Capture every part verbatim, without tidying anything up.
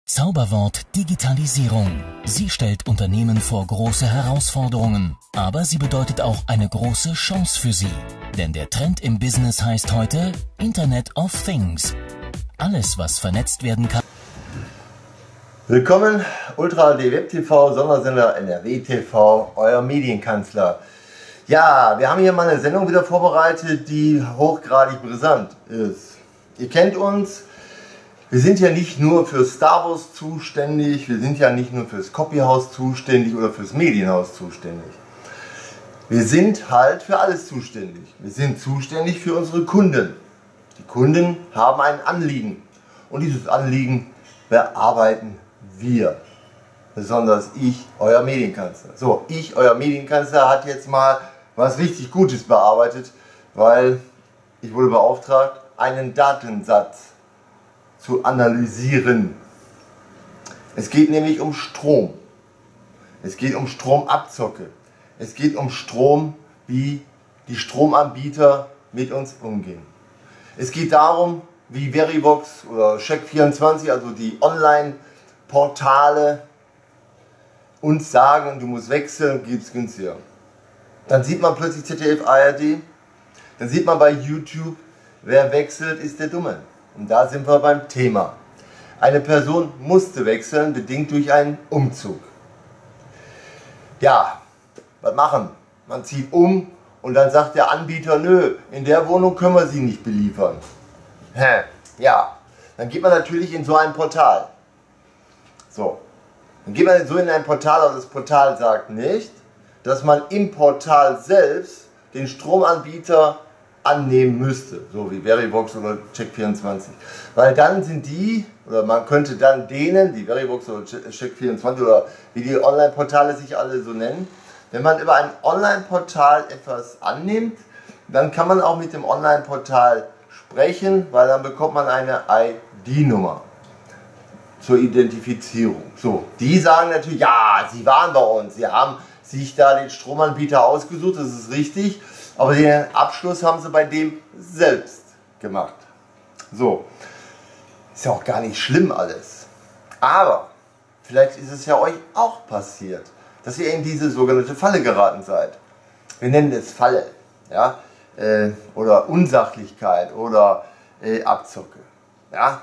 Zauberwort Digitalisierung. Sie stellt Unternehmen vor große Herausforderungen, aber sie bedeutet auch eine große Chance für sie. Denn der Trend im Business heißt heute Internet of Things. Alles, was vernetzt werden kann. Willkommen, Ultra H D Web T V, Sondersender N R W T V, euer Medienkanzler. Ja, wir haben hier mal eine Sendung wieder vorbereitet, die hochgradig brisant ist. Ihr kennt uns. Wir sind ja nicht nur für Star Wars zuständig, wir sind ja nicht nur fürs Copyhaus zuständig oder fürs Medienhaus zuständig. Wir sind halt für alles zuständig. Wir sind zuständig für unsere Kunden. Die Kunden haben ein Anliegen und dieses Anliegen bearbeiten wir. Besonders ich, euer Medienkanzler. So, ich, euer Medienkanzler, hat jetzt mal was richtig Gutes bearbeitet, weil ich wurde beauftragt, einen Datensatz zu analysieren. Es geht nämlich um Strom. Es geht um Stromabzocke. Es geht um Strom, wie die Stromanbieter mit uns umgehen. Es geht darum, wie Verivox oder Check vierundzwanzig, also die Online-Portale, uns sagen, du musst wechseln, gibt es günstiger. Dann sieht man plötzlich Z D F, A R D, dann sieht man bei YouTube, wer wechselt, ist der Dumme. Und da sind wir beim Thema. Eine Person musste wechseln, bedingt durch einen Umzug. Ja, was machen? Man zieht um und dann sagt der Anbieter, nö, in der Wohnung können wir Sie nicht beliefern. Hä? Ja, dann geht man natürlich in so ein Portal. So, dann geht man so in ein Portal, aber das Portal sagt nicht, dass man im Portal selbst den Stromanbieter annehmen müsste, so wie Verivox oder Check vierundzwanzig. Weil dann sind die, oder man könnte dann denen, die Verivox oder Check vierundzwanzig oder wie die Online-Portale sich alle so nennen, wenn man über ein Online-Portal etwas annimmt, dann kann man auch mit dem Online-Portal sprechen, weil dann bekommt man eine I D-Nummer zur Identifizierung. So, die sagen natürlich, ja, sie waren bei uns, sie haben sich da den Stromanbieter ausgesucht, das ist richtig, aber den Abschluss haben sie bei dem selbst gemacht. So, ist ja auch gar nicht schlimm alles. Aber vielleicht ist es ja euch auch passiert, dass ihr in diese sogenannte Falle geraten seid. Wir nennen es Falle, ja, äh, oder Unsachlichkeit oder äh, Abzocke. Ja,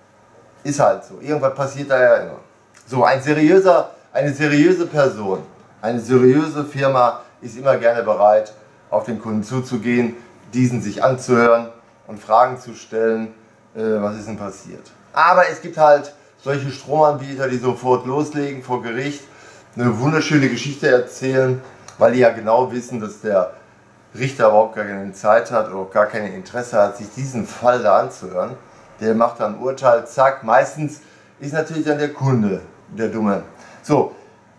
ist halt so. Irgendwas passiert da ja immer. So, ein seriöser, eine seriöse Person, eine seriöse Firma ist immer gerne bereit, auf den Kunden zuzugehen, diesen sich anzuhören und Fragen zu stellen, äh, was ist denn passiert. Aber es gibt halt solche Stromanbieter, die sofort loslegen vor Gericht, eine wunderschöne Geschichte erzählen, weil die ja genau wissen, dass der Richter überhaupt gar keine Zeit hat oder gar kein Interesse hat, sich diesen Fall da anzuhören. Der macht dann ein Urteil, zack, meistens ist natürlich dann der Kunde der Dumme. So,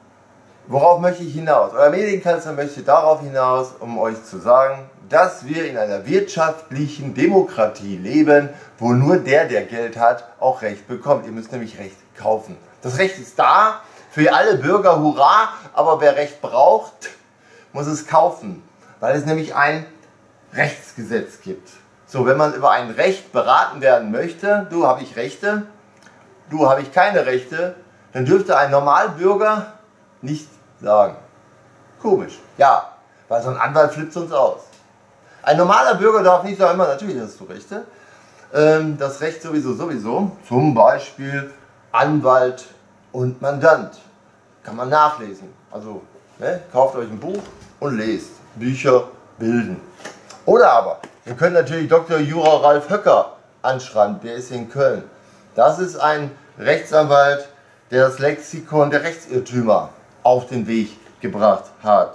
worauf möchte ich hinaus? Euer Medienkanzler möchte darauf hinaus, um euch zu sagen, dass wir in einer wirtschaftlichen Demokratie leben, wo nur der, der Geld hat, auch Recht bekommt. Ihr müsst nämlich Recht kaufen. Das Recht ist da, für alle Bürger, hurra, aber wer Recht braucht, muss es kaufen, weil es nämlich ein Rechtsgesetz gibt. So, wenn man über ein Recht beraten werden möchte, du, habe ich Rechte, du, habe ich keine Rechte, dann dürfte ein Normalbürger nicht sagen. Komisch. Ja, weil so ein Anwalt flippt uns aus. Ein normaler Bürger darf nicht sagen, immer, natürlich hast du Rechte. Ähm, das Recht sowieso, sowieso. Zum Beispiel Anwalt und Mandant. Kann man nachlesen. Also, ne, kauft euch ein Buch und lest. Bücher bilden. Oder aber, ihr könnt natürlich Doktor Jura Ralf Höcker anschreiben, der ist in Köln. Das ist ein Rechtsanwalt, der das Lexikon der Rechtsirrtümer auf den Weg gebracht hat.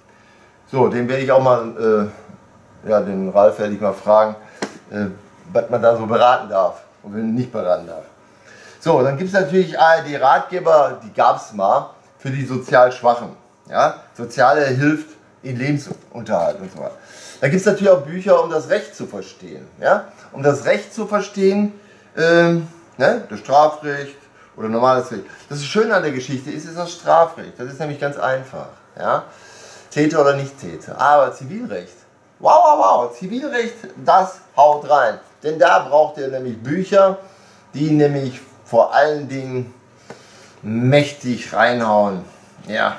So, den werde ich auch mal, äh, ja, den Ralf werde ich mal fragen, äh, was man da so beraten darf und wenn nicht beraten darf. So, dann gibt es natürlich A R D-Ratgeber, die gab es mal, für die sozial Schwachen. Ja? Soziale Hilfe in Lebensunterhalt und so weiter. Da gibt es natürlich auch Bücher, um das Recht zu verstehen. Ja? Um das Recht zu verstehen, ähm, ne? Das Strafrecht oder normales Recht. Das Schöne an der Geschichte ist, ist das Strafrecht. Das ist nämlich ganz einfach. Ja? Täter oder nicht Täter. Aber Zivilrecht, wow, wow, wow, Zivilrecht, das haut rein. Denn da braucht ihr nämlich Bücher, die nämlich vor allen Dingen mächtig reinhauen. Ja,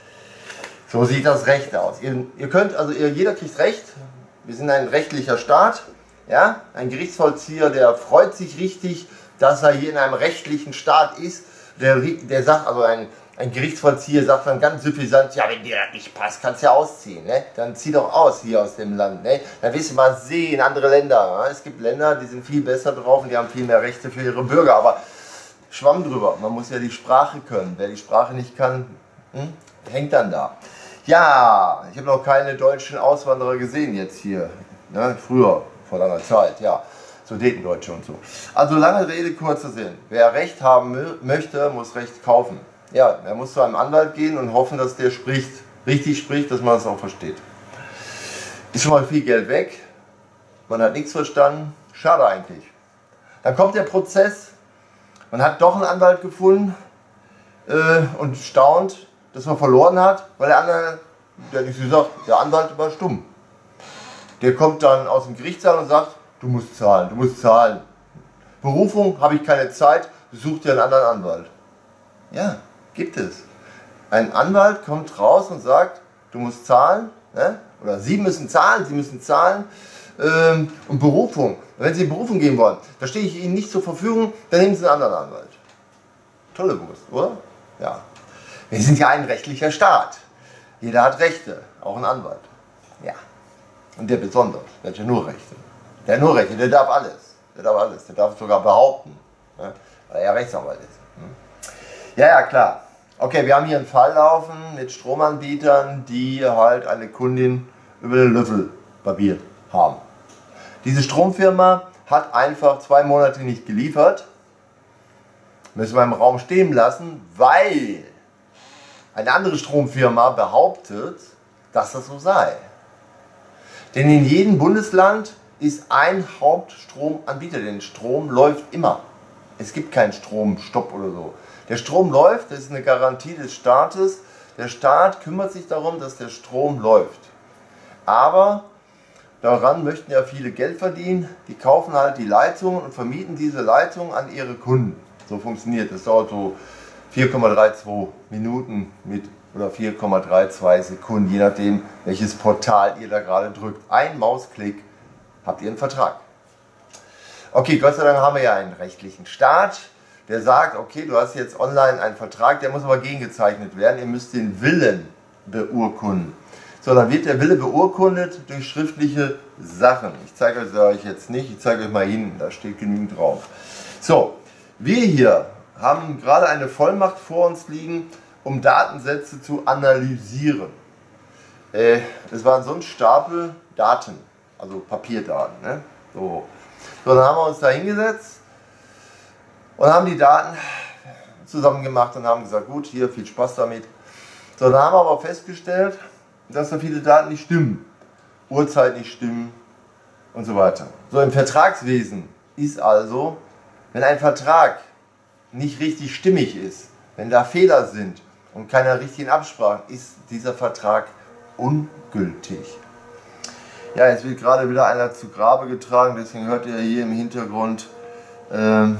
so sieht das Recht aus. Ihr, ihr könnt, also ihr, jeder kriegt Recht. Wir sind ein rechtlicher Staat. Ja, ein Gerichtsvollzieher, der freut sich richtig, dass er hier in einem rechtlichen Staat ist. Der, der sagt, also ein, ein Gerichtsvollzieher sagt dann ganz suffisant, ja, wenn dir das nicht passt, kannst du ja ausziehen. Ne? Dann zieh doch aus hier aus dem Land. Ne? Dann wirst du mal sehen, andere Länder. Ne? Es gibt Länder, die sind viel besser drauf und die haben viel mehr Rechte für ihre Bürger. Aber Schwamm drüber, man muss ja die Sprache können. Wer die Sprache nicht kann, hm, hängt dann da. Ja, ich habe noch keine deutschen Auswanderer gesehen jetzt hier. Ne? Früher, vor langer Zeit, ja. Sudetendeutsche und so. Also lange Rede, kurzer Sinn. Wer Recht haben möchte, muss Recht kaufen. Ja, er muss zu einem Anwalt gehen und hoffen, dass der spricht, richtig spricht, dass man es auch versteht. Ist schon mal viel Geld weg, man hat nichts verstanden, schade eigentlich. Dann kommt der Prozess, man hat doch einen Anwalt gefunden äh, und staunt, dass man verloren hat, weil der andere, der nicht so sagt, der Anwalt war stumm. Der kommt dann aus dem Gerichtssaal und sagt, du musst zahlen, du musst zahlen. Berufung, habe ich keine Zeit, such dir einen anderen Anwalt. Ja, gibt es. Ein Anwalt kommt raus und sagt, du musst zahlen, ne? Oder Sie müssen zahlen, Sie müssen zahlen. Ähm, und Berufung, wenn Sie in Berufung gehen wollen, da stehe ich Ihnen nicht zur Verfügung, dann nehmen Sie einen anderen Anwalt. Tolle Wurst, oder? Ja. Wir sind ja ein rechtlicher Staat. Jeder hat Rechte, auch ein Anwalt. Ja. Und der besonders, der hat ja nur Rechte. Der hat nur Rechte, der darf alles. Der darf alles, der darf sogar behaupten, ne? Weil er ja Rechtsanwalt ist. Hm? Ja, ja, klar. Okay, wir haben hier einen Fall laufen mit Stromanbietern, die halt eine Kundin über den Löffel barbiert haben. Diese Stromfirma hat einfach zwei Monate nicht geliefert. Müssen wir im Raum stehen lassen, weil eine andere Stromfirma behauptet, dass das so sei. Denn in jedem Bundesland ist ein Hauptstromanbieter, denn Strom läuft immer. Es gibt keinen Stromstopp oder so. Der Strom läuft, das ist eine Garantie des Staates. Der Staat kümmert sich darum, dass der Strom läuft. Aber daran möchten ja viele Geld verdienen. Die kaufen halt die Leitungen und vermieten diese Leitungen an ihre Kunden. So funktioniert das. Das dauert so vier Komma zweiunddreißig Minuten mit oder vier Komma zweiunddreißig Sekunden, je nachdem, welches Portal ihr da gerade drückt. Ein Mausklick habt ihr einen Vertrag. Okay, Gott sei Dank haben wir ja einen rechtlichen Staat, der sagt, okay, du hast jetzt online einen Vertrag, der muss aber gegengezeichnet werden, ihr müsst den Willen beurkunden. So, dann wird der Wille beurkundet durch schriftliche Sachen. Ich zeige es euch jetzt nicht, ich zeige euch mal hin, da steht genügend drauf. So, wir hier haben gerade eine Vollmacht vor uns liegen, um Datensätze zu analysieren. Äh, das war so ein Stapel Daten, also Papierdaten. Ne? So. so, dann haben wir uns da hingesetzt und haben die Daten zusammen gemacht und haben gesagt, gut, hier viel Spaß damit. So, dann haben wir aber festgestellt, dass da viele Daten nicht stimmen, Uhrzeit nicht stimmen und so weiter. So, im Vertragswesen ist also, wenn ein Vertrag nicht richtig stimmig ist, wenn da Fehler sind und keine richtigen Absprachen, ist dieser Vertrag ungültig. Ja, jetzt wird gerade wieder einer zu Grabe getragen, deswegen hört ihr hier im Hintergrund ähm,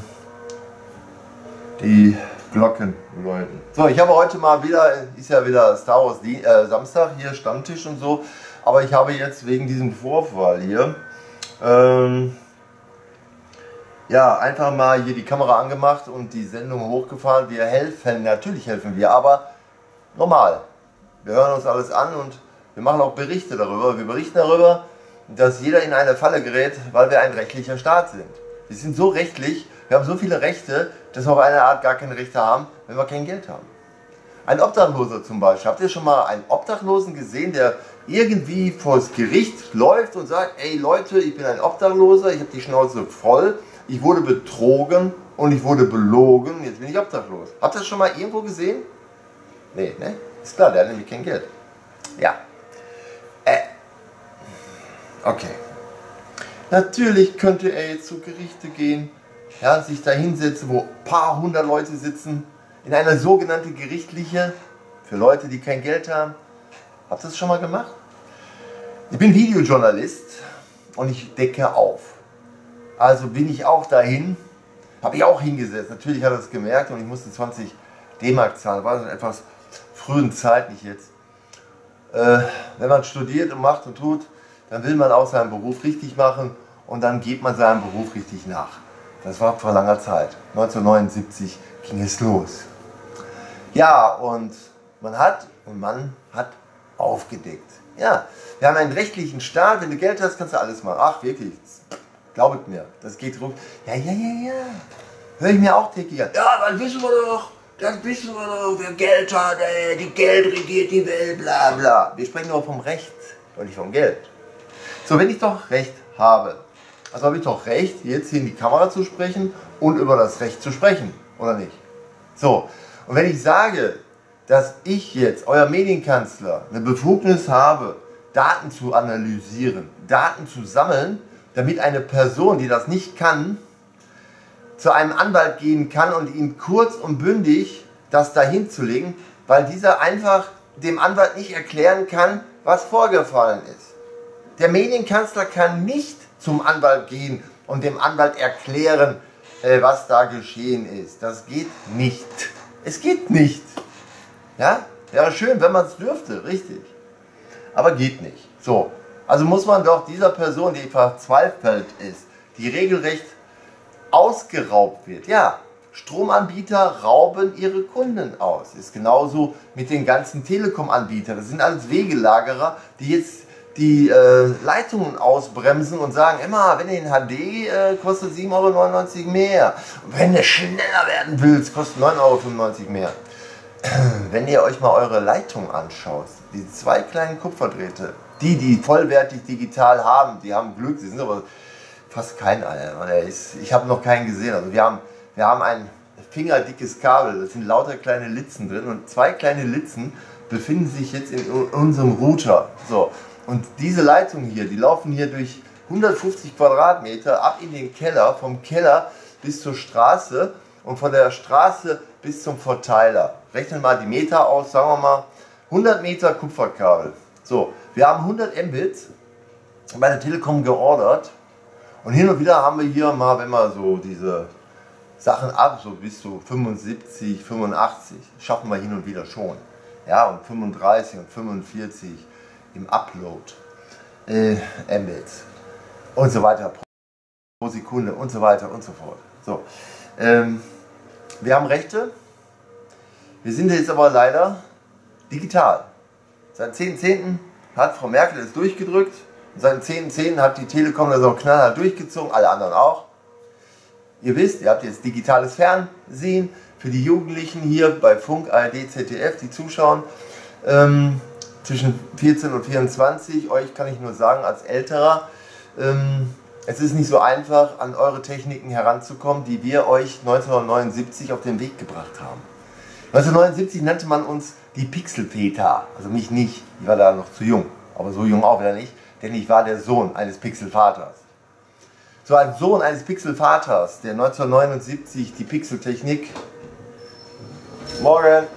die Glocken läuten. So, ich habe heute mal wieder, ist ja wieder Star Wars äh, Samstag, hier Stammtisch und so, aber ich habe jetzt wegen diesem Vorfall hier ähm, ja, einfach mal hier die Kamera angemacht und die Sendung hochgefahren. Wir helfen, natürlich helfen wir, aber normal. Wir hören uns alles an und wir machen auch Berichte darüber. Wir berichten darüber, dass jeder in eine Falle gerät, weil wir ein rechtlicher Staat sind. Wir sind so rechtlich, wir haben so viele Rechte, dass wir auf eine Art gar keine Rechte haben, wenn wir kein Geld haben. Ein Obdachloser zum Beispiel. Habt ihr schon mal einen Obdachlosen gesehen, der irgendwie vor das Gericht läuft und sagt, ey Leute, ich bin ein Obdachloser, ich habe die Schnauze voll, ich wurde betrogen und ich wurde belogen, jetzt bin ich obdachlos. Habt ihr das schon mal irgendwo gesehen? Nee, ne? Ist klar, der hat nämlich kein Geld. Ja. Äh. Okay. Natürlich könnte er jetzt zu Gerichte gehen, ja, sich da hinsetzen, wo ein paar hundert Leute sitzen, in einer sogenannten gerichtliche, für Leute, die kein Geld haben. Habt ihr das schon mal gemacht? Ich bin Videojournalist und ich decke auf. Also bin ich auch dahin, Habe ich auch hingesetzt. Natürlich hat er es gemerkt und ich musste zwanzig D-Mark zahlen. War in etwas frühen Zeit, nicht jetzt. Äh, wenn man studiert und macht und tut, dann will man auch seinen Beruf richtig machen und dann geht man seinem Beruf richtig nach. Das war vor langer Zeit. neunzehnhundertneunundsiebzig ging es los. Ja, und man hat und man hat aufgedeckt. Ja, wir haben einen rechtlichen Staat. Wenn du Geld hast, kannst du alles machen. Ach, wirklich. Glaubet mir, das geht rum. Ja, ja, ja, ja. Hör ich mir auch täglich an. Ja, das wissen wir doch. Das wissen wir doch. Wer Geld hat, ey, die Geld regiert die Welt, bla bla. Wir sprechen nur vom Recht und nicht vom Geld. So, wenn ich doch Recht habe, also habe ich doch Recht, jetzt hier in die Kamera zu sprechen und über das Recht zu sprechen, oder nicht? So, und wenn ich sage, dass ich jetzt, euer Medienkanzler, eine Befugnis habe, Daten zu analysieren, Daten zu sammeln, damit eine Person, die das nicht kann, zu einem Anwalt gehen kann und ihm kurz und bündig das dahin zu legen, weil dieser einfach dem Anwalt nicht erklären kann, was vorgefallen ist. Der Medienkanzler kann nicht zum Anwalt gehen und dem Anwalt erklären, äh, was da geschehen ist. Das geht nicht. Es geht nicht. Ja? Wäre schön, wenn man es dürfte, richtig. Aber geht nicht. So. Also muss man doch dieser Person, die verzweifelt ist, die regelrecht ausgeraubt wird. Ja, Stromanbieter rauben ihre Kunden aus. Ist genauso mit den ganzen Telekom-Anbietern. Das sind alles Wegelagerer, die jetzt die äh, Leitungen ausbremsen und sagen, immer, wenn ihr in H D äh, kostet sieben Euro neunundneunzig mehr. Und wenn du schneller werden willst, kostet neun Euro fünfundneunzig mehr. Wenn ihr euch mal eure Leitung anschaut, die zwei kleinen Kupferdrähte, die, die vollwertig digital haben, die haben Glück, sie sind aber fast kein einer. Ich habe noch keinen gesehen. Also wir haben, wir haben ein fingerdickes Kabel, da sind lauter kleine Litzen drin und zwei kleine Litzen befinden sich jetzt in unserem Router. So. Und diese Leitungen hier, die laufen hier durch hundertfünfzig Quadratmeter ab in den Keller, vom Keller bis zur Straße und von der Straße bis zum Verteiler. Rechnen mal die Meter aus, sagen wir mal hundert Meter Kupferkabel. So, wir haben hundert Mbit bei der Telekom geordert und hin und wieder haben wir hier mal, wenn wir so diese Sachen ab, so bis zu fünfundsiebzig, fünfundachtzig, schaffen wir hin und wieder schon. Ja, und fünfunddreißig und fünfundvierzig im Upload, äh, Mbits und so weiter pro Sekunde und so weiter und so fort. So, ähm, wir haben Rechte, wir sind jetzt aber leider digital. Seit zehnten zehnten hat Frau Merkel es durchgedrückt und seit zehnten zehnten hat die Telekom das auch knallhart durchgezogen, alle anderen auch. Ihr wisst, ihr habt jetzt digitales Fernsehen für die Jugendlichen hier bei Funk, A R D, Z D F, die zuschauen. Ähm, zwischen vierzehn und vierundzwanzig, euch kann ich nur sagen, als Älterer, ähm, es ist nicht so einfach, an eure Techniken heranzukommen, die wir euch neunzehnhundertneunundsiebzig auf den Weg gebracht haben. neunzehnhundertneunundsiebzig nannte man uns die Pixelväter, also mich nicht, ich war da noch zu jung, aber so jung auch wieder nicht, denn ich war der Sohn eines Pixelvaters. So als Sohn eines Pixelvaters, der neunzehnhundertneunundsiebzig die Pixeltechnik, morgen,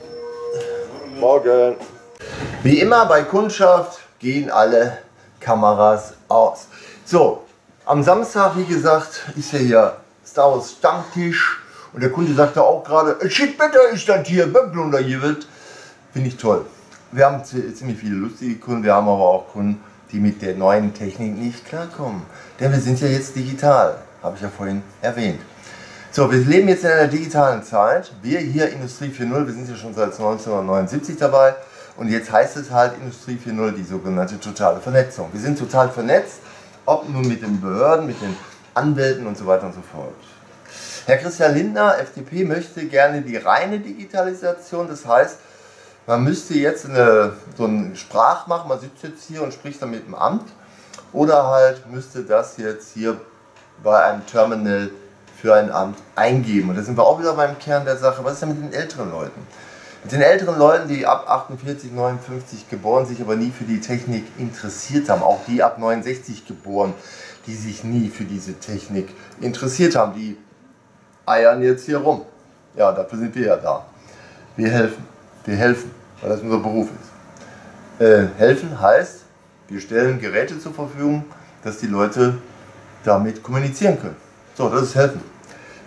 morgen, wie immer bei Kundschaft gehen alle Kameras aus. So, am Samstag, wie gesagt, ist ja hier Star Wars Stammtisch und der Kunde sagte auch gerade, shit, Wetter ist das hier, Böcklunder hier wird. Finde ich toll. Wir haben ziemlich viele lustige Kunden, wir haben aber auch Kunden, die mit der neuen Technik nicht klarkommen. Denn wir sind ja jetzt digital, habe ich ja vorhin erwähnt. So, wir leben jetzt in einer digitalen Zeit. Wir hier Industrie vier Punkt null, wir sind ja schon seit neunzehnhundertneunundsiebzig dabei. Und jetzt heißt es halt Industrie vier Punkt null, die sogenannte totale Vernetzung. Wir sind total vernetzt, ob nun mit den Behörden, mit den Anwälten und so weiter und so fort. Herr Christian Lindner, F D P, möchte gerne die reine Digitalisation. Das heißt, man müsste jetzt eine, so einen Sprach machen, man sitzt jetzt hier und spricht dann mit dem Amt. Oder halt müsste das jetzt hier bei einem Terminal für ein Amt eingeben. Und da sind wir auch wieder beim Kern der Sache. Was ist denn mit den älteren Leuten? Mit den älteren Leuten, die ab achtundvierzig, neunundfünfzig geboren, sich aber nie für die Technik interessiert haben. Auch die ab neunundsechzig geboren, die sich nie für diese Technik interessiert haben. Die eiern jetzt hier rum. Ja, dafür sind wir ja da. Wir helfen. Wir helfen, weil das unser Beruf ist. Äh, helfen heißt, wir stellen Geräte zur Verfügung, dass die Leute damit kommunizieren können. So, das ist helfen.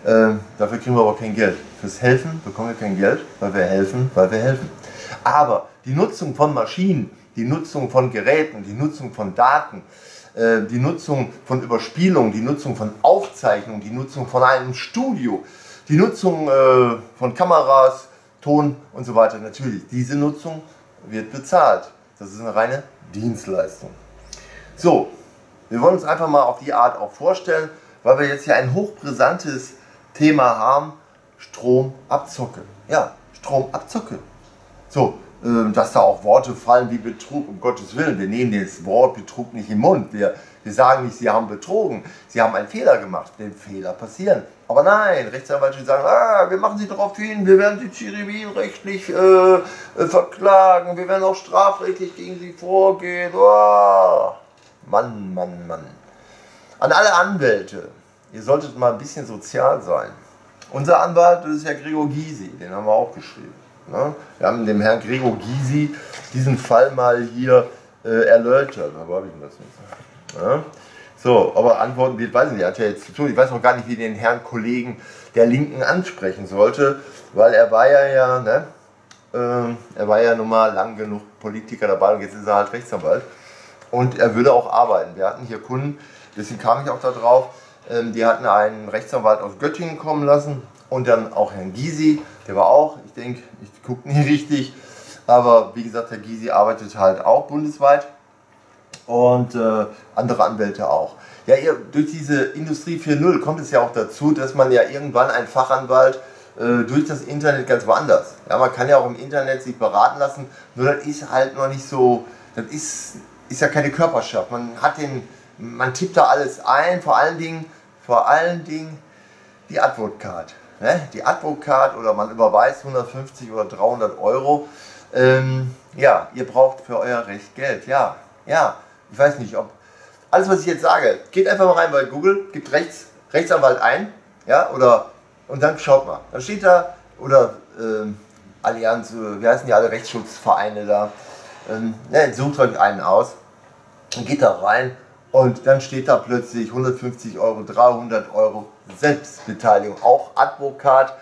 Äh, dafür kriegen wir aber kein Geld. Fürs Helfen bekommen wir kein Geld, weil wir helfen, weil wir helfen. Aber die Nutzung von Maschinen, die Nutzung von Geräten, die Nutzung von Daten, äh, die Nutzung von Überspielung, die Nutzung von Aufzeichnung, die Nutzung von einem Studio, die Nutzung äh, von Kameras, Ton und so weiter, natürlich, diese Nutzung wird bezahlt. Das ist eine reine Dienstleistung. So, wir wollen uns einfach mal auf die Art auch vorstellen, weil wir jetzt hier ein hochbrisantes Thema haben, Stromabzocke. Ja, Stromabzocke. So, äh, dass da auch Worte fallen wie Betrug, um Gottes Willen, wir nehmen das Wort Betrug nicht im Mund. Wir, wir sagen nicht, sie haben betrogen, sie haben einen Fehler gemacht, denn Fehler passieren. Aber nein, Rechtsanwälte sagen, ah, wir machen sie darauf hin, wir werden sie zivilrechtlich äh, äh, verklagen, wir werden auch strafrechtlich gegen sie vorgehen. Oh, Mann, Mann, Mann. An alle Anwälte, ihr solltet mal ein bisschen sozial sein. Unser Anwalt, das ist ja Gregor Gysi, den haben wir auch geschrieben. Ne? Wir haben dem Herrn Gregor Gysi diesen Fall mal hier äh, erläutert. Aber habe ich denn das nicht? Ja? So, aber Antworten wird, weiß ich nicht, hat er jetzt zu tun. Ich weiß noch gar nicht, wie den Herrn Kollegen der Linken ansprechen sollte, weil er war ja, ja ne, äh, er war ja nun mal lang genug Politiker dabei und jetzt ist er halt Rechtsanwalt. Und er würde auch arbeiten. Wir hatten hier Kunden, deswegen kam ich auch da drauf, ähm, die hatten einen Rechtsanwalt aus Göttingen kommen lassen und dann auch Herrn Gysi, der war auch, ich denke, ich gucke nicht richtig, aber wie gesagt, Herr Gysi arbeitet halt auch bundesweit. Und äh, andere Anwälte auch. Ja, ihr, durch diese Industrie vier Punkt null kommt es ja auch dazu, dass man ja irgendwann einen Fachanwalt äh, durch das Internet ganz woanders. Ja, man kann ja auch im Internet sich beraten lassen, nur das ist halt noch nicht so, das ist, ist ja keine Körperschaft. Man hat den, man tippt da alles ein, vor allen Dingen, vor allen Dingen die Advocard. Ne? Die Advocard oder man überweist hundertfünfzig oder dreihundert Euro. Ähm, ja, ihr braucht für euer Recht Geld, ja, ja. Ich weiß nicht, ob alles, was ich jetzt sage, geht einfach mal rein bei Google, gibt Rechts, Rechtsanwalt ein, ja, oder, und dann schaut mal, da steht da, oder äh, Allianz, wie heißen die alle, Rechtsschutzvereine da, ähm, ne, sucht euch einen aus, und geht da rein und dann steht da plötzlich hundertfünfzig Euro, dreihundert Euro Selbstbeteiligung, auch Advokat,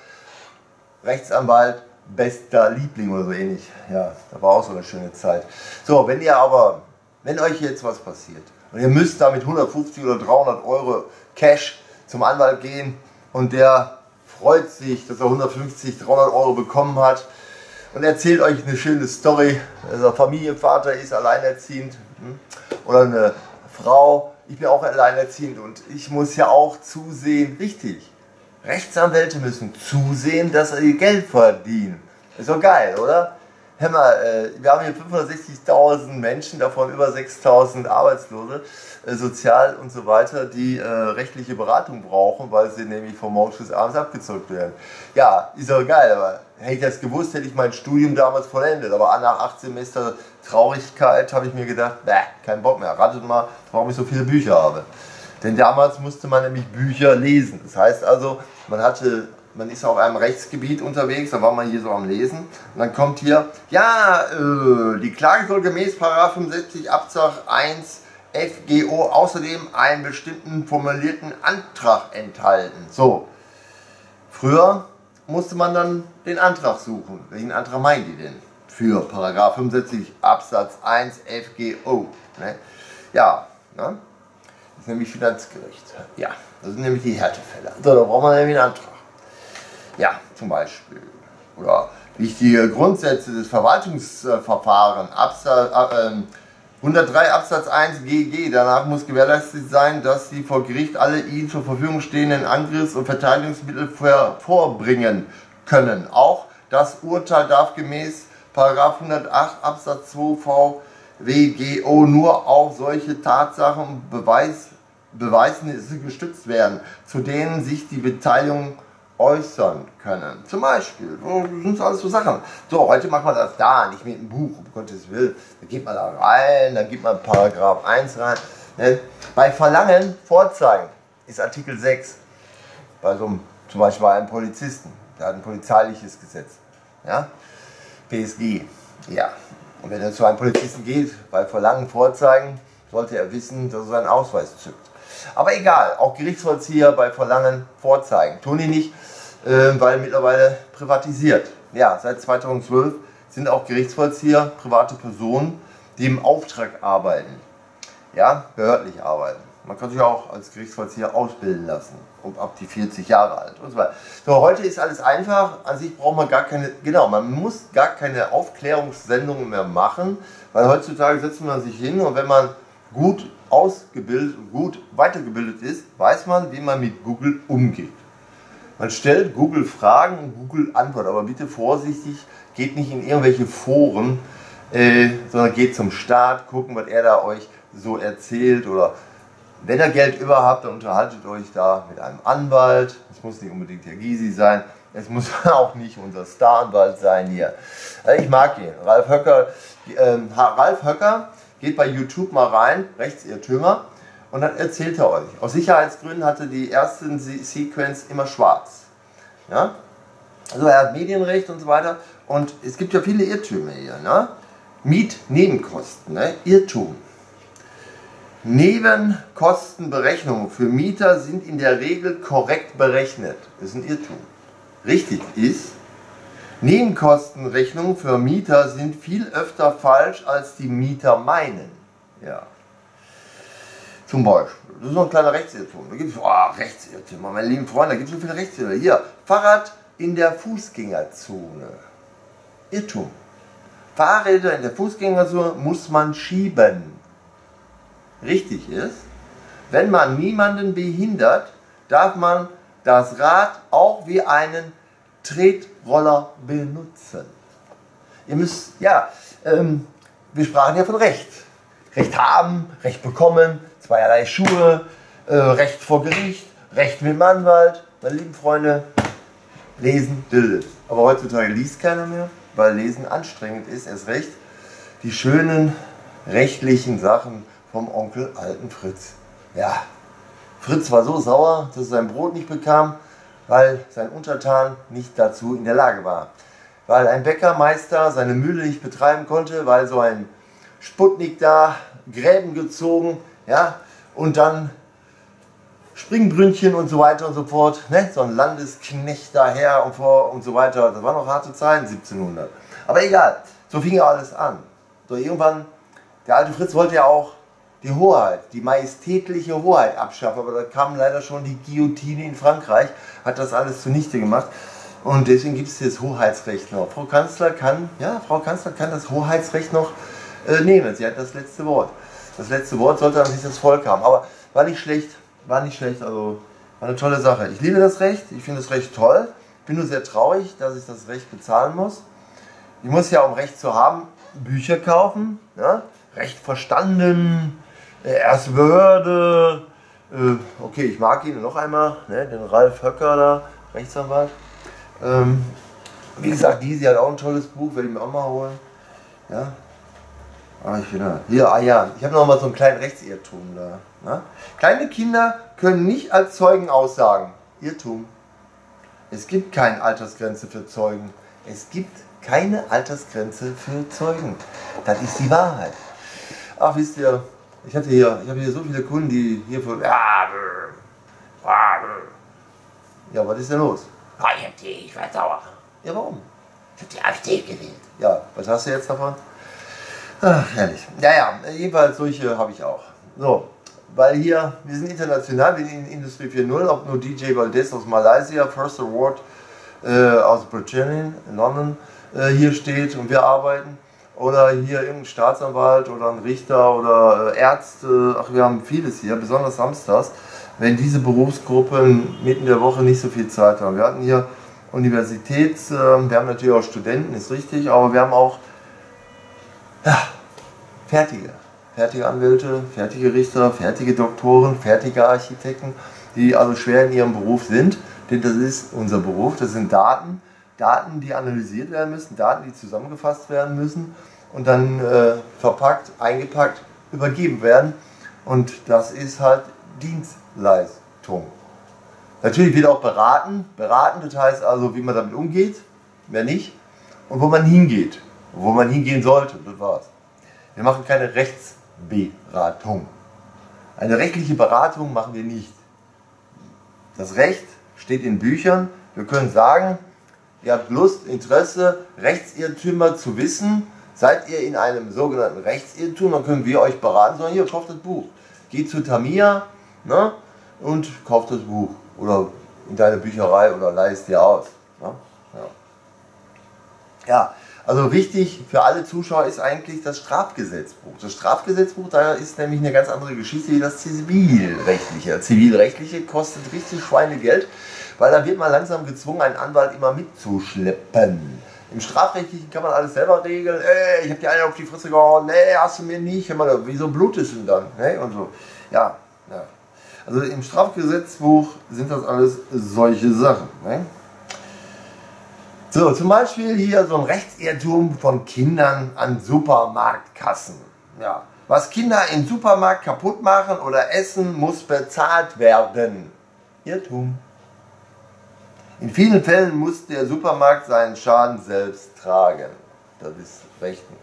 Rechtsanwalt, bester Liebling oder so ähnlich, ja, da war auch so eine schöne Zeit. So, wenn ihr aber Wenn euch jetzt was passiert und ihr müsst da mit hundertfünfzig oder dreihundert Euro Cash zum Anwalt gehen und der freut sich, dass er hundertfünfzig, dreihundert Euro bekommen hat und erzählt euch eine schöne Story, dass er Familienvater ist, alleinerziehend oder eine Frau, ich bin auch alleinerziehend und ich muss ja auch zusehen, richtig, Rechtsanwälte müssen zusehen, dass sie ihr Geld verdienen. Ist doch geil, oder? Hör mal, wir haben hier fünfhundertsechzigtausend Menschen, davon über sechstausend Arbeitslose, sozial und so weiter, die äh, rechtliche Beratung brauchen, weil sie nämlich von morgens bis abends abgezockt werden. Ja, ist doch geil, aber hätte ich das gewusst, hätte ich mein Studium damals vollendet. Aber nach acht Semester Traurigkeit habe ich mir gedacht, bäh, kein Bock mehr, ratet mal, warum ich so viele Bücher habe. Denn damals musste man nämlich Bücher lesen. Das heißt also, man hatte... Man ist auf einem Rechtsgebiet unterwegs, da war man hier so am Lesen und dann kommt hier, ja, äh, die Klage soll gemäß Paragraph fünfundsiebzig Absatz eins F G O außerdem einen bestimmten formulierten Antrag enthalten. So, früher musste man dann den Antrag suchen. Welchen Antrag meint ihr denn? Für Paragraph fünfundsiebzig Absatz eins F G O. Ne? Ja, ne? Das ist nämlich Finanzgericht. Ja, das sind nämlich die Härtefälle. So, da braucht man nämlich einen Antrag. Ja, zum Beispiel. Oder wichtige Grundsätze des Verwaltungsverfahrens, Absatz, äh, hundertdrei Absatz eins G G. Danach muss gewährleistet sein, dass Sie vor Gericht alle Ihnen zur Verfügung stehenden Angriffs- und Verteidigungsmittel vorbringen können. Auch das Urteil darf gemäß Paragraph hundertacht Absatz zwei V W G O nur auf solche Tatsachen und Beweis, Beweisnisse gestützt werden, zu denen sich die Beteiligung äußern können. Zum Beispiel, das sind alles so Sachen. So, heute machen wir das da, nicht mit einem Buch, um Gottes Willen. Da geht man da rein, da gibt man Paragraph eins rein. Ne? Bei Verlangen, Vorzeigen ist Artikel sechs. Bei so einem, zum Beispiel bei einem Polizisten, der hat ein polizeiliches Gesetz. Ja? P S G. Ja. Und wenn er zu einem Polizisten geht, bei Verlangen, Vorzeigen, sollte er wissen, dass er seinen Ausweis zückt. Aber egal, auch Gerichtsvollzieher bei Verlangen vorzeigen. Tun die nicht, äh, weil mittlerweile privatisiert. Ja, seit zweitausendzwölf sind auch Gerichtsvollzieher private Personen, die im Auftrag arbeiten. Ja, behördlich arbeiten. Man kann sich auch als Gerichtsvollzieher ausbilden lassen, um ab die vierzig Jahre alt und so weiter. So, heute ist alles einfach, an sich braucht man gar keine, genau, man muss gar keine Aufklärungssendungen mehr machen, weil heutzutage setzt man sich hin und wenn man gut ausgebildet und gut weitergebildet ist, weiß man, wie man mit Google umgeht. Man stellt Google Fragen und Google Antworten, aber bitte vorsichtig, geht nicht in irgendwelche Foren, äh, sondern geht zum Staat, gucken, was er da euch so erzählt oder wenn ihr Geld über habt, dann unterhaltet euch da mit einem Anwalt. Es muss nicht unbedingt der Gysi sein, es muss auch nicht unser Staranwalt sein hier. Ich mag ihn, Ralf Höcker. Äh, Ralf Höcker geht bei YouTube mal rein, Rechtsirrtümer, und dann erzählt er euch. Aus Sicherheitsgründen hatte die erste Sequenz immer schwarz. Ja? Also er hat Medienrecht und so weiter. Und es gibt ja viele Irrtümer hier. Ne? Mietnebenkosten, ne? Irrtum. Nebenkostenberechnungen für Mieter sind in der Regel korrekt berechnet. Das ist ein Irrtum. Richtig ist, Nebenkostenrechnungen für Mieter sind viel öfter falsch, als die Mieter meinen. Ja. Zum Beispiel, das ist noch ein kleiner Rechtsirrtum. Da gibt es, oh, Rechtsirrtümer, meine lieben Freunde, da gibt es so viele Rechtsirrtümer. Hier, Fahrrad in der Fußgängerzone. Irrtum. Fahrräder in der Fußgängerzone muss man schieben. Richtig ist, wenn man niemanden behindert, darf man das Rad auch wie einen Tretroller benutzen. Ihr müsst, ja, ähm, wir sprachen ja von Recht. Recht haben, Recht bekommen, zweierlei Schuhe, äh, Recht vor Gericht, Recht mit dem Anwalt. Meine lieben Freunde, lesen bildet. Aber heutzutage liest keiner mehr, weil Lesen anstrengend ist, erst recht. Die schönen rechtlichen Sachen vom Onkel alten Fritz. Ja, Fritz war so sauer, dass er sein Brot nicht bekam, weil sein Untertan nicht dazu in der Lage war. Weil ein Bäckermeister seine Mühle nicht betreiben konnte, weil so ein Sputnik da Gräben gezogen, ja, und dann Springbrünnchen und so weiter und so fort, ne? So ein Landesknecht daher und, vor und so weiter. Das waren noch harte Zeiten, siebzehnhundert. Aber egal, so fing ja alles an. So irgendwann, der alte Fritz wollte ja auch die Hoheit, die majestätliche Hoheit abschaffen, aber da kam leider schon die Guillotine in Frankreich, hat das alles zunichte gemacht und deswegen gibt es das Hoheitsrecht noch. Frau Kanzler kann, ja, Frau Kanzler kann das Hoheitsrecht noch äh, nehmen, sie hat das letzte Wort. Das letzte Wort sollte an sich das Volk haben, aber war nicht schlecht, war nicht schlecht, also war eine tolle Sache. Ich liebe das Recht, ich finde das Recht toll, ich bin nur sehr traurig, dass ich das Recht bezahlen muss. Ich muss ja, um Recht zu haben, Bücher kaufen, ja? Recht verstanden, erste Behörde, äh, okay, ich mag ihn noch einmal, ne, den Ralf Höcker da, Rechtsanwalt. Ähm, wie gesagt, Gysi hat auch ein tolles Buch, werde ich mir auch mal holen. Ja. Ah, ich finde, hier, ah ja, ich habe noch mal so einen kleinen Rechtsirrtum da. Ne? Kleine Kinder können nicht als Zeugen aussagen. Irrtum. Es gibt keine Altersgrenze für Zeugen. Es gibt keine Altersgrenze für Zeugen. Das ist die Wahrheit. Ach, wisst ihr, ich hatte hier, ich habe hier so viele Kunden, die hier von, ja, ja, was ist denn los? Ah, ich hab die, ich war sauer. Ja, warum? Ich hab die AfD gewählt. Ja, was hast du jetzt davon? Ach, herrlich. Ja, ja, jedenfalls solche habe ich auch. So, weil hier, wir sind international, wir sind in Industrie vier Punkt null, ob nur D J Valdez aus Malaysia, First Award äh, aus Britannien, in London, äh, hier steht und wir arbeiten. Oder hier irgendein Staatsanwalt oder ein Richter oder Ärzte, ach, wir haben vieles hier, besonders samstags, wenn diese Berufsgruppen mitten in der Woche nicht so viel Zeit haben. Wir hatten hier Universitäts, wir haben natürlich auch Studenten, ist richtig, aber wir haben auch ja, fertige, fertige Anwälte, fertige Richter, fertige Doktoren, fertige Architekten, die also schwer in ihrem Beruf sind, denn das ist unser Beruf, das sind Daten, Daten, die analysiert werden müssen, Daten, die zusammengefasst werden müssen und dann äh, verpackt, eingepackt, übergeben werden. Und das ist halt Dienstleistung. Natürlich wird auch beraten. Beraten, das heißt also, wie man damit umgeht, mehr nicht. Und wo man hingeht, wo man hingehen sollte, das war's. Wir machen keine Rechtsberatung. Eine rechtliche Beratung machen wir nicht. Das Recht steht in Büchern. Wir können sagen, ihr habt Lust, Interesse, Rechtsirrtümer zu wissen. Seid ihr in einem sogenannten Rechtsirrtum, dann können wir euch beraten. Sondern hier, kauft das Buch. Geht zu Tamiya, ne, und kauft das Buch. Oder in deine Bücherei oder leih es dir aus. Ne? Ja. ja, also wichtig für alle Zuschauer ist eigentlich das Strafgesetzbuch. Das Strafgesetzbuch, da ist nämlich eine ganz andere Geschichte wie das Zivilrechtliche. Das Zivilrechtliche kostet richtig Schweinegeld, weil da wird man langsam gezwungen, einen Anwalt immer mitzuschleppen. Im Strafrechtlichen kann man alles selber regeln. Ey, ich habe dir einen auf die Fresse gehauen. Nee, hast du mir nicht. Wieso blutest du denn dann? Hey, und so. Ja, ja. Also im Strafgesetzbuch sind das alles solche Sachen. Ne? So, zum Beispiel hier so ein Rechtsirrtum von Kindern an Supermarktkassen. Ja. Was Kinder im Supermarkt kaputt machen oder essen, muss bezahlt werden. Irrtum. In vielen Fällen muss der Supermarkt seinen Schaden selbst tragen. Das ist rechtens.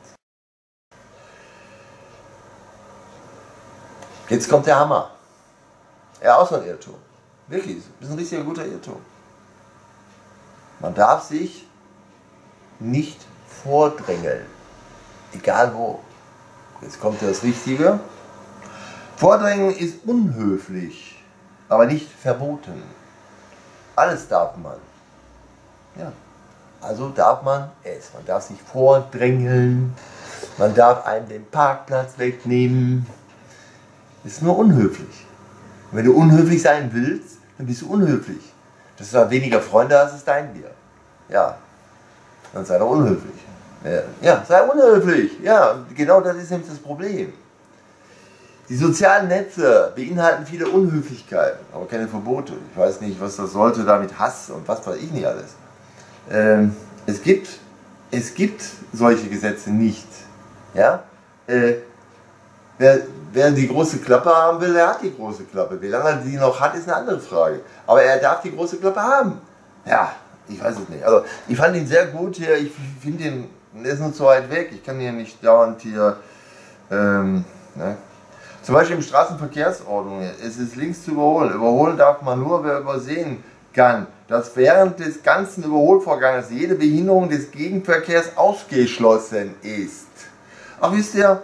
Jetzt kommt der Hammer. Ja, auch so ein Irrtum. Wirklich, das ist ein richtig guter Irrtum. Man darf sich nicht vordrängeln. Egal wo. Jetzt kommt das Richtige. Vordrängen ist unhöflich, aber nicht verboten. Alles darf man. Ja. Also darf man es. Man darf sich vordrängeln. Man darf einem den Parkplatz wegnehmen. Das ist nur unhöflich. Und wenn du unhöflich sein willst, dann bist du unhöflich. Dass du da weniger Freunde hast, ist dein Bier. Ja. Dann sei doch unhöflich. Ja, sei unhöflich. Ja, genau das ist nämlich das Problem. Die sozialen Netze beinhalten viele Unhöflichkeiten, aber keine Verbote. Ich weiß nicht, was das sollte da mit Hass und was weiß ich nicht alles. Ähm, es gibt, es gibt solche Gesetze nicht. Ja? Äh, wer, wer die große Klappe haben will, der hat die große Klappe. Wie lange er die noch hat, ist eine andere Frage. Aber er darf die große Klappe haben. Ja, ich weiß es nicht. Also, ich fand ihn sehr gut hier. Ich finde ihn, er ist nur zu weit weg. Ich kann hier nicht dauernd hier... Ähm, ne? Zum Beispiel im Straßenverkehrsordnung, es ist links zu überholen. Überholen darf man nur, wer übersehen kann, dass während des ganzen Überholvorgangs jede Behinderung des Gegenverkehrs ausgeschlossen ist. Ach, wisst ihr,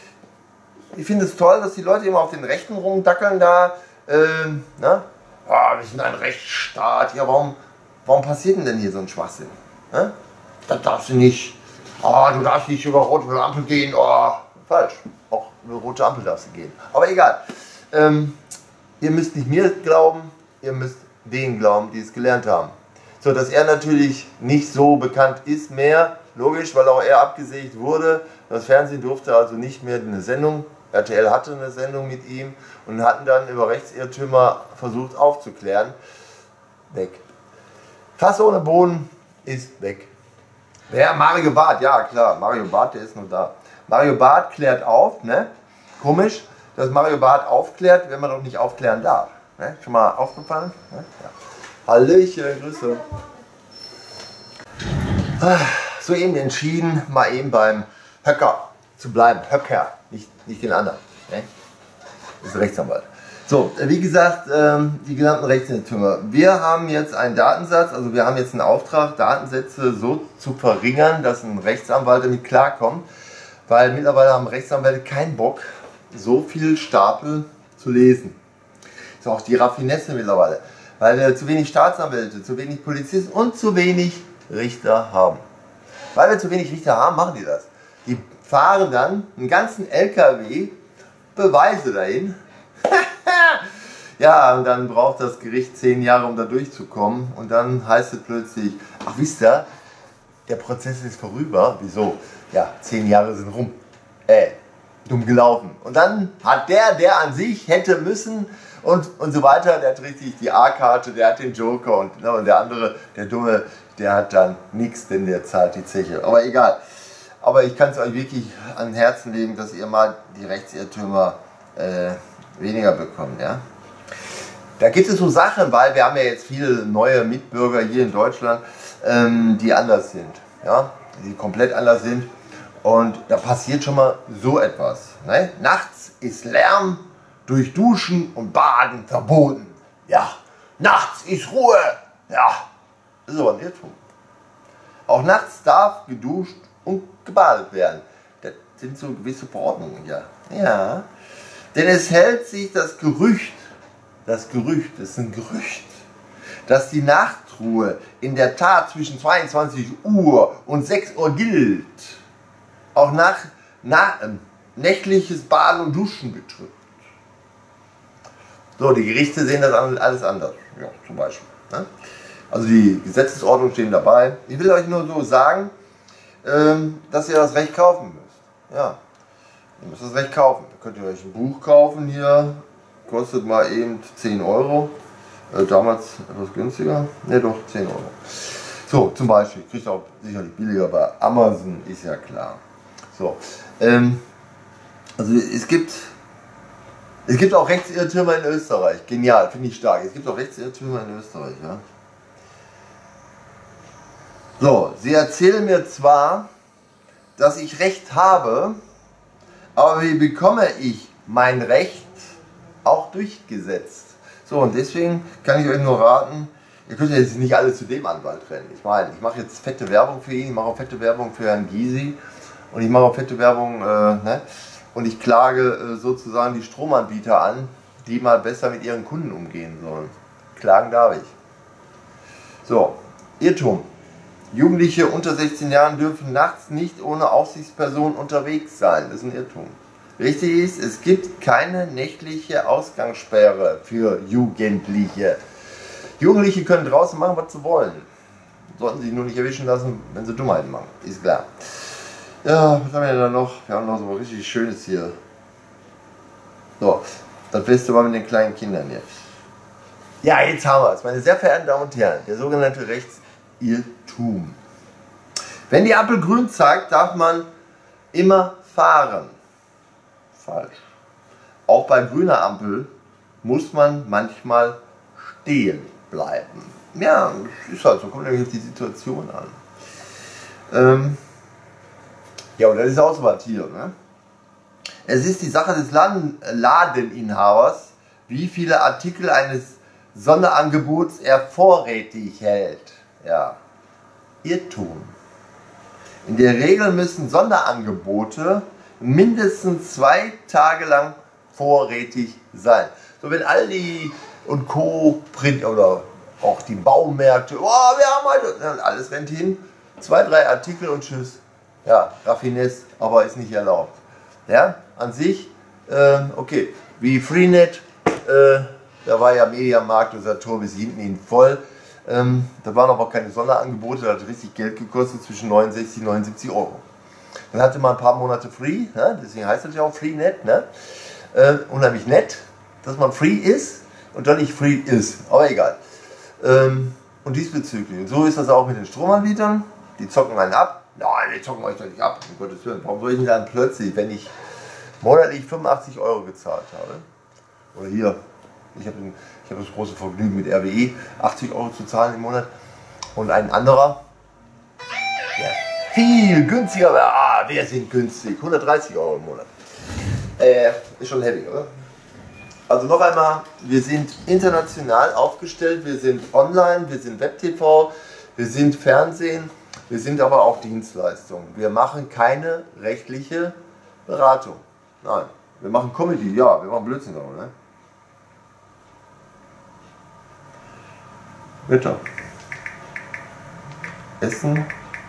ich finde es toll, dass die Leute immer auf den Rechten rumdackeln da. Ähm, na? Oh, wir sind ein Rechtsstaat. Ja, warum, warum passiert denn, denn hier so ein Schwachsinn? Na? Das darfst du nicht. Oh, du darfst nicht über rote Ampel gehen. Oh, falsch. Auch über rote Ampel darfst du gehen. Aber egal. Ähm, ihr müsst nicht mir glauben, ihr müsst denen glauben, die es gelernt haben. So, dass er natürlich nicht so bekannt ist mehr, logisch, weil auch er abgesägt wurde. Das Fernsehen durfte also nicht mehr eine Sendung, R T L hatte eine Sendung mit ihm und hatten dann über Rechtsirrtümer versucht aufzuklären. Weg. Fass ohne Boden ist weg. Ja, Mario Barth, ja klar, Mario Barth, der ist noch da. Mario Barth klärt auf, ne? Komisch, dass Mario Barth aufklärt, wenn man doch nicht aufklären darf. Ne? Schon mal aufgefallen? Ne? Ja. Hallöchen, Grüße. Soeben entschieden, mal eben beim Höcker zu bleiben. Höcker, nicht, nicht den anderen. Ne? Das ist ein Rechtsanwalt. So, wie gesagt, ähm, die genannten Rechtsirrtümer. Wir haben jetzt einen Datensatz, also wir haben jetzt einen Auftrag, Datensätze so zu verringern, dass ein Rechtsanwalt damit klarkommt. Weil mittlerweile haben Rechtsanwälte keinen Bock, so viel Stapel zu lesen. Ist auch die Raffinesse mittlerweile. Weil wir zu wenig Staatsanwälte, zu wenig Polizisten und zu wenig Richter haben. Weil wir zu wenig Richter haben, machen die das. Die fahren dann einen ganzen L K W Beweise dahin. Ja, und dann braucht das Gericht zehn Jahre, um da durchzukommen. Und dann heißt es plötzlich, ach wisst ihr, der Prozess ist vorüber. Wieso? Ja, zehn Jahre sind rum. Äh, dumm gelaufen. Und dann hat der, der an sich hätte müssen und, und so weiter, der hat richtig die A-Karte, der hat den Joker und, ne, und der andere, der Dumme, der hat dann nichts, denn der zahlt die Zeche. Aber egal. Aber ich kann es euch wirklich an Herzen legen, dass ihr mal die Rechtsirrtümer äh, weniger bekommt. Ja? Da gibt es so Sachen, weil wir haben ja jetzt viele neue Mitbürger hier in Deutschland, ähm, die anders sind. Ja? Die komplett anders sind. Und da passiert schon mal so etwas. Ne? Nachts ist Lärm durch Duschen und Baden verboten. Ja, nachts ist Ruhe. Ja, das ist aber ein Irrtum. Auch nachts darf geduscht und gebadet werden. Das sind so gewisse Verordnungen, ja. Ja, denn es hält sich das Gerücht, das Gerücht, das ist ein Gerücht, dass die Nachtruhe in der Tat zwischen zweiundzwanzig Uhr und sechs Uhr gilt. Auch nach, nach äh, nächtliches Baden und Duschen betrifft. So, die Gerichte sehen das alles anders. Ja, zum Beispiel. Ne? Also die Gesetzesordnungen stehen dabei. Ich will euch nur so sagen, ähm, dass ihr das Recht kaufen müsst. Ja, ihr müsst das Recht kaufen. Da könnt ihr euch ein Buch kaufen hier. Kostet mal eben zehn Euro. Äh, damals etwas günstiger. Ne, doch, zehn Euro. So, zum Beispiel. Kriegt auch sicherlich billiger bei Amazon, ist ja klar. So, ähm, also es gibt, es gibt auch Rechtsirrtümer in Österreich. Genial, finde ich stark. Es gibt auch Rechtsirrtümer in Österreich, ja. So, sie erzählen mir zwar, dass ich Recht habe, aber wie bekomme ich mein Recht auch durchgesetzt? So, und deswegen kann ich euch nur raten, ihr könnt ja jetzt nicht alle zu dem Anwalt rennen. Ich meine, ich mache jetzt fette Werbung für ihn, ich mache auch fette Werbung für Herrn Gysi und ich mache auch fette Werbung, äh, ne? Und ich klage äh, sozusagen die Stromanbieter an, die mal besser mit ihren Kunden umgehen sollen. Klagen darf ich. So, Irrtum. Jugendliche unter sechzehn Jahren dürfen nachts nicht ohne Aufsichtsperson unterwegs sein. Das ist ein Irrtum. Richtig ist, es gibt keine nächtliche Ausgangssperre für Jugendliche. Jugendliche können draußen machen, was sie wollen. Sollten sich nur nicht erwischen lassen, wenn sie Dummheiten machen. Ist klar. Ja, was haben wir denn da noch? Wir haben noch so was richtig Schönes hier. So, das Beste war mit den kleinen Kindern hier. Ja, jetzt haben wir es. Meine sehr verehrten Damen und Herren, der sogenannte Rechtsirrtum. Wenn die Ampel grün zeigt, darf man immer fahren. Falsch. Auch bei grüner Ampel muss man manchmal stehen bleiben. Ja, ist halt so, kommt nämlich auf die Situation an. Ähm, ja, und das ist auch so was hier. Ne? Es ist die Sache des Laden, Ladeninhabers, wie viele Artikel eines Sonderangebots er vorrätig hält. Ja, Irrtum. In der Regel müssen Sonderangebote mindestens zwei Tage lang vorrätig sein. So, wenn Aldi und Co. Print oder auch die Baumärkte, oh, wir haben heute, alles rennt hin, zwei, drei Artikel und tschüss. Ja, Raffinesse, aber ist nicht erlaubt. Ja, an sich, äh, okay, wie Freenet, äh, da war ja Mediamarkt und Saturn bis hinten hin voll. Ähm, da waren aber keine Sonderangebote, da hat richtig Geld gekostet, zwischen neunundsechzig und neunundsiebzig Euro. Dann hatte man ein paar Monate Free, ne? Deswegen heißt das ja auch Freenet. Ne? Äh, unheimlich nett, dass man Free ist und dann nicht Free ist, aber egal. Ähm, und diesbezüglich, und so ist das auch mit den Stromanbietern, die zocken einen ab. Nein, die zocken euch doch nicht ab, um Gottes Willen. Warum soll ich denn dann plötzlich, wenn ich monatlich fünfundachtzig Euro gezahlt habe, oder hier, ich habe ich hab das große Vergnügen mit R W E, achtzig Euro zu zahlen im Monat, und ein anderer, der viel günstiger wäre, ah, wir sind günstig, hundertdreißig Euro im Monat. Äh, ist schon heavy, oder? Also noch einmal, wir sind international aufgestellt, wir sind online, wir sind Web-T V, wir sind Fernsehen, wir sind aber auch Dienstleistungen. Wir machen keine rechtliche Beratung. Nein, wir machen Comedy, ja, wir machen Blödsinn auch, ne? Bitte. Essen.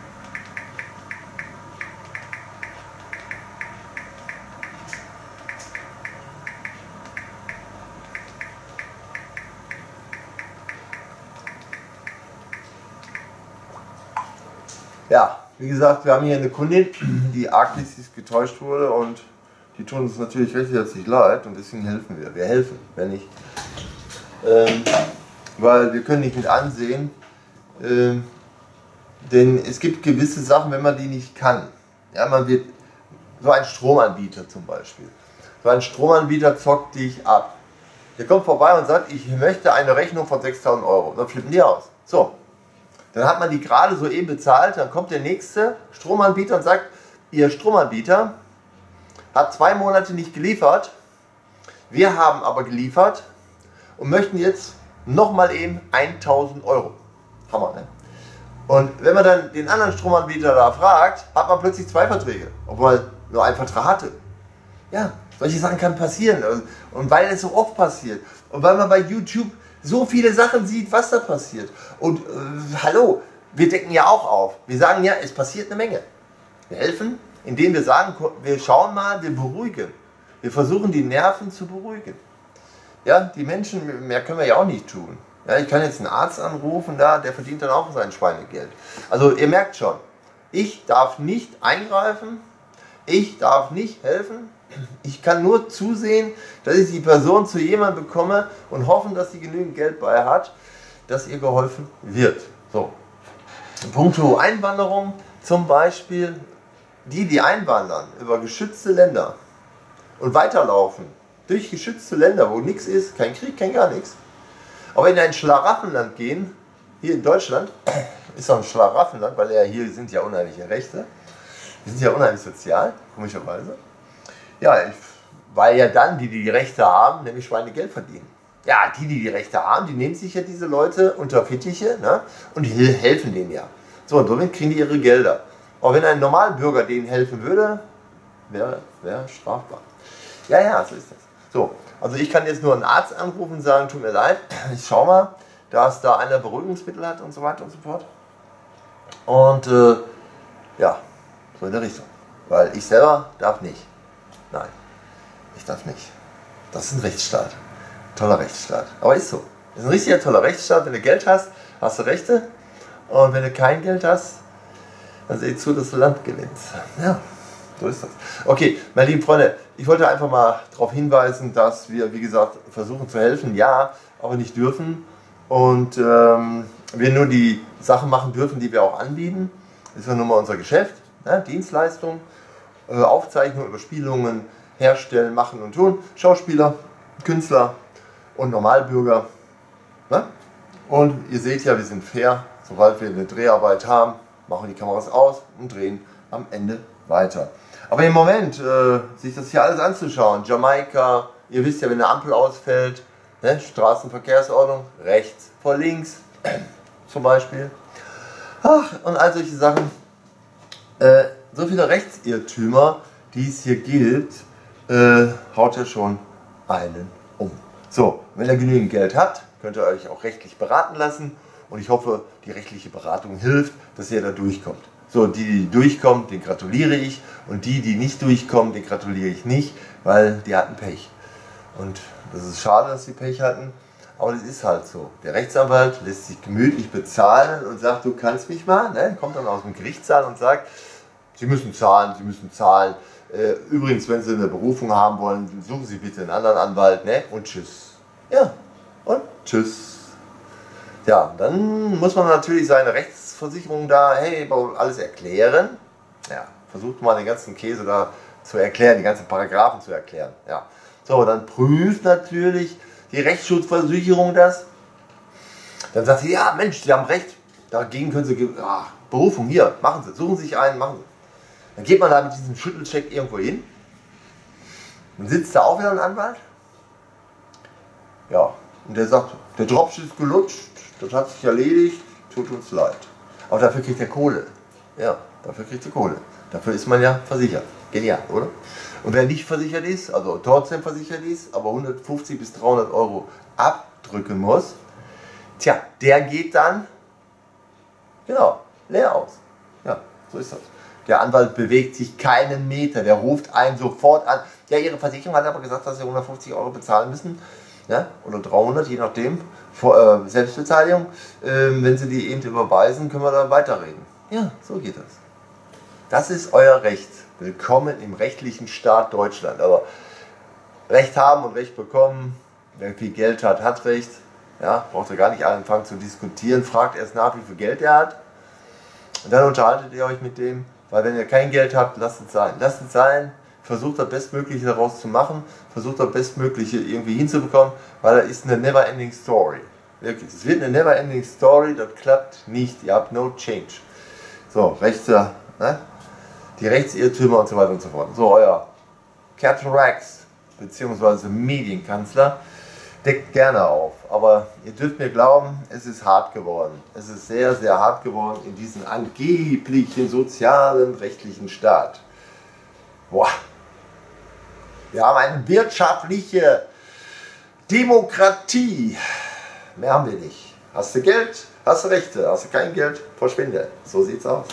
Ja, wie gesagt, wir haben hier eine Kundin, die arglistig getäuscht wurde, und die tun uns natürlich recht herzlich leid, und deswegen helfen wir. Wir helfen, wenn nicht. Ähm, weil wir können nicht mit ansehen, ähm, denn es gibt gewisse Sachen, wenn man die nicht kann. Ja, man wird, so ein Stromanbieter zum Beispiel. So ein Stromanbieter zockt dich ab. Der kommt vorbei und sagt, ich möchte eine Rechnung von sechstausend Euro. Dann flippen die aus. So. Dann hat man die gerade so eben bezahlt, dann kommt der nächste Stromanbieter und sagt, Ihr Stromanbieter hat zwei Monate nicht geliefert, Wir haben aber geliefert und möchten jetzt nochmal eben tausend Euro. Hammer, ne? Und wenn man dann den anderen Stromanbieter da fragt, hat man plötzlich zwei Verträge, obwohl man nur einen Vertrag hatte. Ja, solche Sachen kann passieren. Und weil es so oft passiert und weil man bei YouTube so viele Sachen sieht, was da passiert. Und äh, hallo, wir decken ja auch auf. Wir sagen ja, es passiert eine Menge. Wir helfen, indem wir sagen, wir schauen mal, wir beruhigen. Wir versuchen die Nerven zu beruhigen. Ja, die Menschen, mehr können wir ja auch nicht tun. Ja, ich kann jetzt einen Arzt anrufen, da, der verdient dann auch sein Schweinegeld. Also ihr merkt schon, ich darf nicht eingreifen, ich darf nicht helfen. Ich kann nur zusehen, dass ich die Person zu jemandem bekomme und hoffen, dass sie genügend Geld bei hat, dass ihr geholfen wird. So. Punkto Einwanderung zum Beispiel, die, die einwandern über geschützte Länder und weiterlaufen durch geschützte Länder, wo nichts ist, kein Krieg, kein gar nichts. Aber in ein Schlaraffenland gehen, hier in Deutschland, ist doch ein Schlaraffenland, weil ja hier sind ja unheimliche Rechte, wir sind ja unheimlich sozial, komischerweise. Ja, weil ja dann die, die die Rechte haben, nämlich Schweinegeld verdienen. Ja, die, die die Rechte haben, die nehmen sich ja diese Leute unter Fittiche, ne, und die helfen denen ja. So, und somit kriegen die ihre Gelder. Aber wenn ein Normalbürger denen helfen würde, wäre wär strafbar. Ja, ja, so ist das. So, also ich kann jetzt nur einen Arzt anrufen und sagen, tut mir leid, ich schau mal, dass da einer Beruhigungsmittel hat und so weiter und so fort. Und äh, ja, so in der Richtung. Weil ich selber darf nicht. Nein, ich darf nicht. Das ist ein Rechtsstaat. Toller Rechtsstaat. Aber ist so. Das ist ein richtiger toller Rechtsstaat. Wenn du Geld hast, hast du Rechte. Und wenn du kein Geld hast, dann sieh zu, dass du Land gewinnst. Ja, so ist das. Okay, meine lieben Freunde, ich wollte einfach mal darauf hinweisen, dass wir, wie gesagt, versuchen zu helfen. Ja, aber nicht dürfen. Und ähm, wir nur die Sachen machen dürfen, die wir auch anbieten. Das ist ja nun mal unser Geschäft. Ne? Dienstleistung. Aufzeichnungen, Überspielungen, herstellen, machen und tun. Schauspieler, Künstler und Normalbürger. Ne? Und ihr seht ja, wir sind fair. Sobald wir eine Dreharbeit haben, machen die Kameras aus und drehen am Ende weiter. Aber im Moment, äh, sich das hier alles anzuschauen, Jamaika, ihr wisst ja, wenn eine Ampel ausfällt, ne? Straßenverkehrsordnung, rechts vor links zum Beispiel. Ach, und all solche Sachen. Äh, So viele Rechtsirrtümer, die es hier gibt, äh, haut ja schon einen um. So, wenn ihr genügend Geld habt, könnt ihr euch auch rechtlich beraten lassen. Und ich hoffe, die rechtliche Beratung hilft, dass ihr da durchkommt. So, die, die durchkommen, den gratuliere ich. Und die, die nicht durchkommen, den gratuliere ich nicht, weil die hatten Pech. Und das ist schade, dass sie Pech hatten. Aber das ist halt so. Der Rechtsanwalt lässt sich gemütlich bezahlen und sagt, du kannst mich mal. Ne? Kommt dann aus dem Gerichtssaal und sagt, Sie müssen zahlen, Sie müssen zahlen. Äh, übrigens, wenn Sie eine Berufung haben wollen, suchen Sie bitte einen anderen Anwalt, ne? Und tschüss. Ja, und tschüss. Ja, dann muss man natürlich seine Rechtsversicherung da, hey, alles erklären. Ja, versucht mal den ganzen Käse da zu erklären, die ganzen Paragraphen zu erklären. Ja. So, dann prüft natürlich die Rechtsschutzversicherung das. Dann sagt sie, ja Mensch, Sie haben recht, dagegen können Sie, ja, Berufung, hier, machen Sie, suchen Sie sich einen, machen Sie. Dann geht man da mit diesem Schüttelcheck irgendwo hin. Dann sitzt da auch wieder ein Anwalt. Ja, und der sagt, der Drops ist gelutscht, das hat sich erledigt, tut uns leid. Aber dafür kriegt er Kohle. Ja, dafür kriegt er Kohle. Dafür ist man ja versichert. Genial, oder? Und wer nicht versichert ist, also trotzdem versichert ist, aber hundertfünfzig bis dreihundert Euro abdrücken muss, tja, der geht dann, genau, leer aus. Ja, so ist das. Der Anwalt bewegt sich keinen Meter, der ruft einen sofort an. Ja, Ihre Versicherung hat aber gesagt, dass Sie hundertfünfzig Euro bezahlen müssen, ja, oder dreihundert, je nachdem, vor, äh, Selbstbeteiligung. Ähm, wenn Sie die eben überweisen, können wir da weiterreden. Ja, so geht das. Das ist euer Recht. Willkommen im rechtlichen Staat Deutschland. Aber Recht haben und Recht bekommen, wer viel Geld hat, hat Recht. Ja, braucht ihr gar nicht anfangen zu diskutieren, fragt erst nach, wie viel Geld er hat. Und dann unterhaltet ihr euch mit dem. Weil wenn ihr kein Geld habt, lasst es sein. Lasst es sein, versucht das Bestmögliche daraus zu machen, versucht das Bestmögliche irgendwie hinzubekommen, weil das ist eine never-ending Story. Wirklich, es wird eine never-ending Story, das klappt nicht, ihr habt no change. So, Rechte, ne? Die Rechtsirrtümer und so weiter und so fort. So, euer Cataract bzw. Medienkanzler, deckt gerne auf. Aber ihr dürft mir glauben, es ist hart geworden. Es ist sehr, sehr hart geworden in diesem angeblichen sozialen, rechtlichen Staat. Boah. Wir haben eine wirtschaftliche Demokratie. Mehr haben wir nicht. Hast du Geld, hast du Rechte. Hast du kein Geld, verschwinde. So sieht's aus.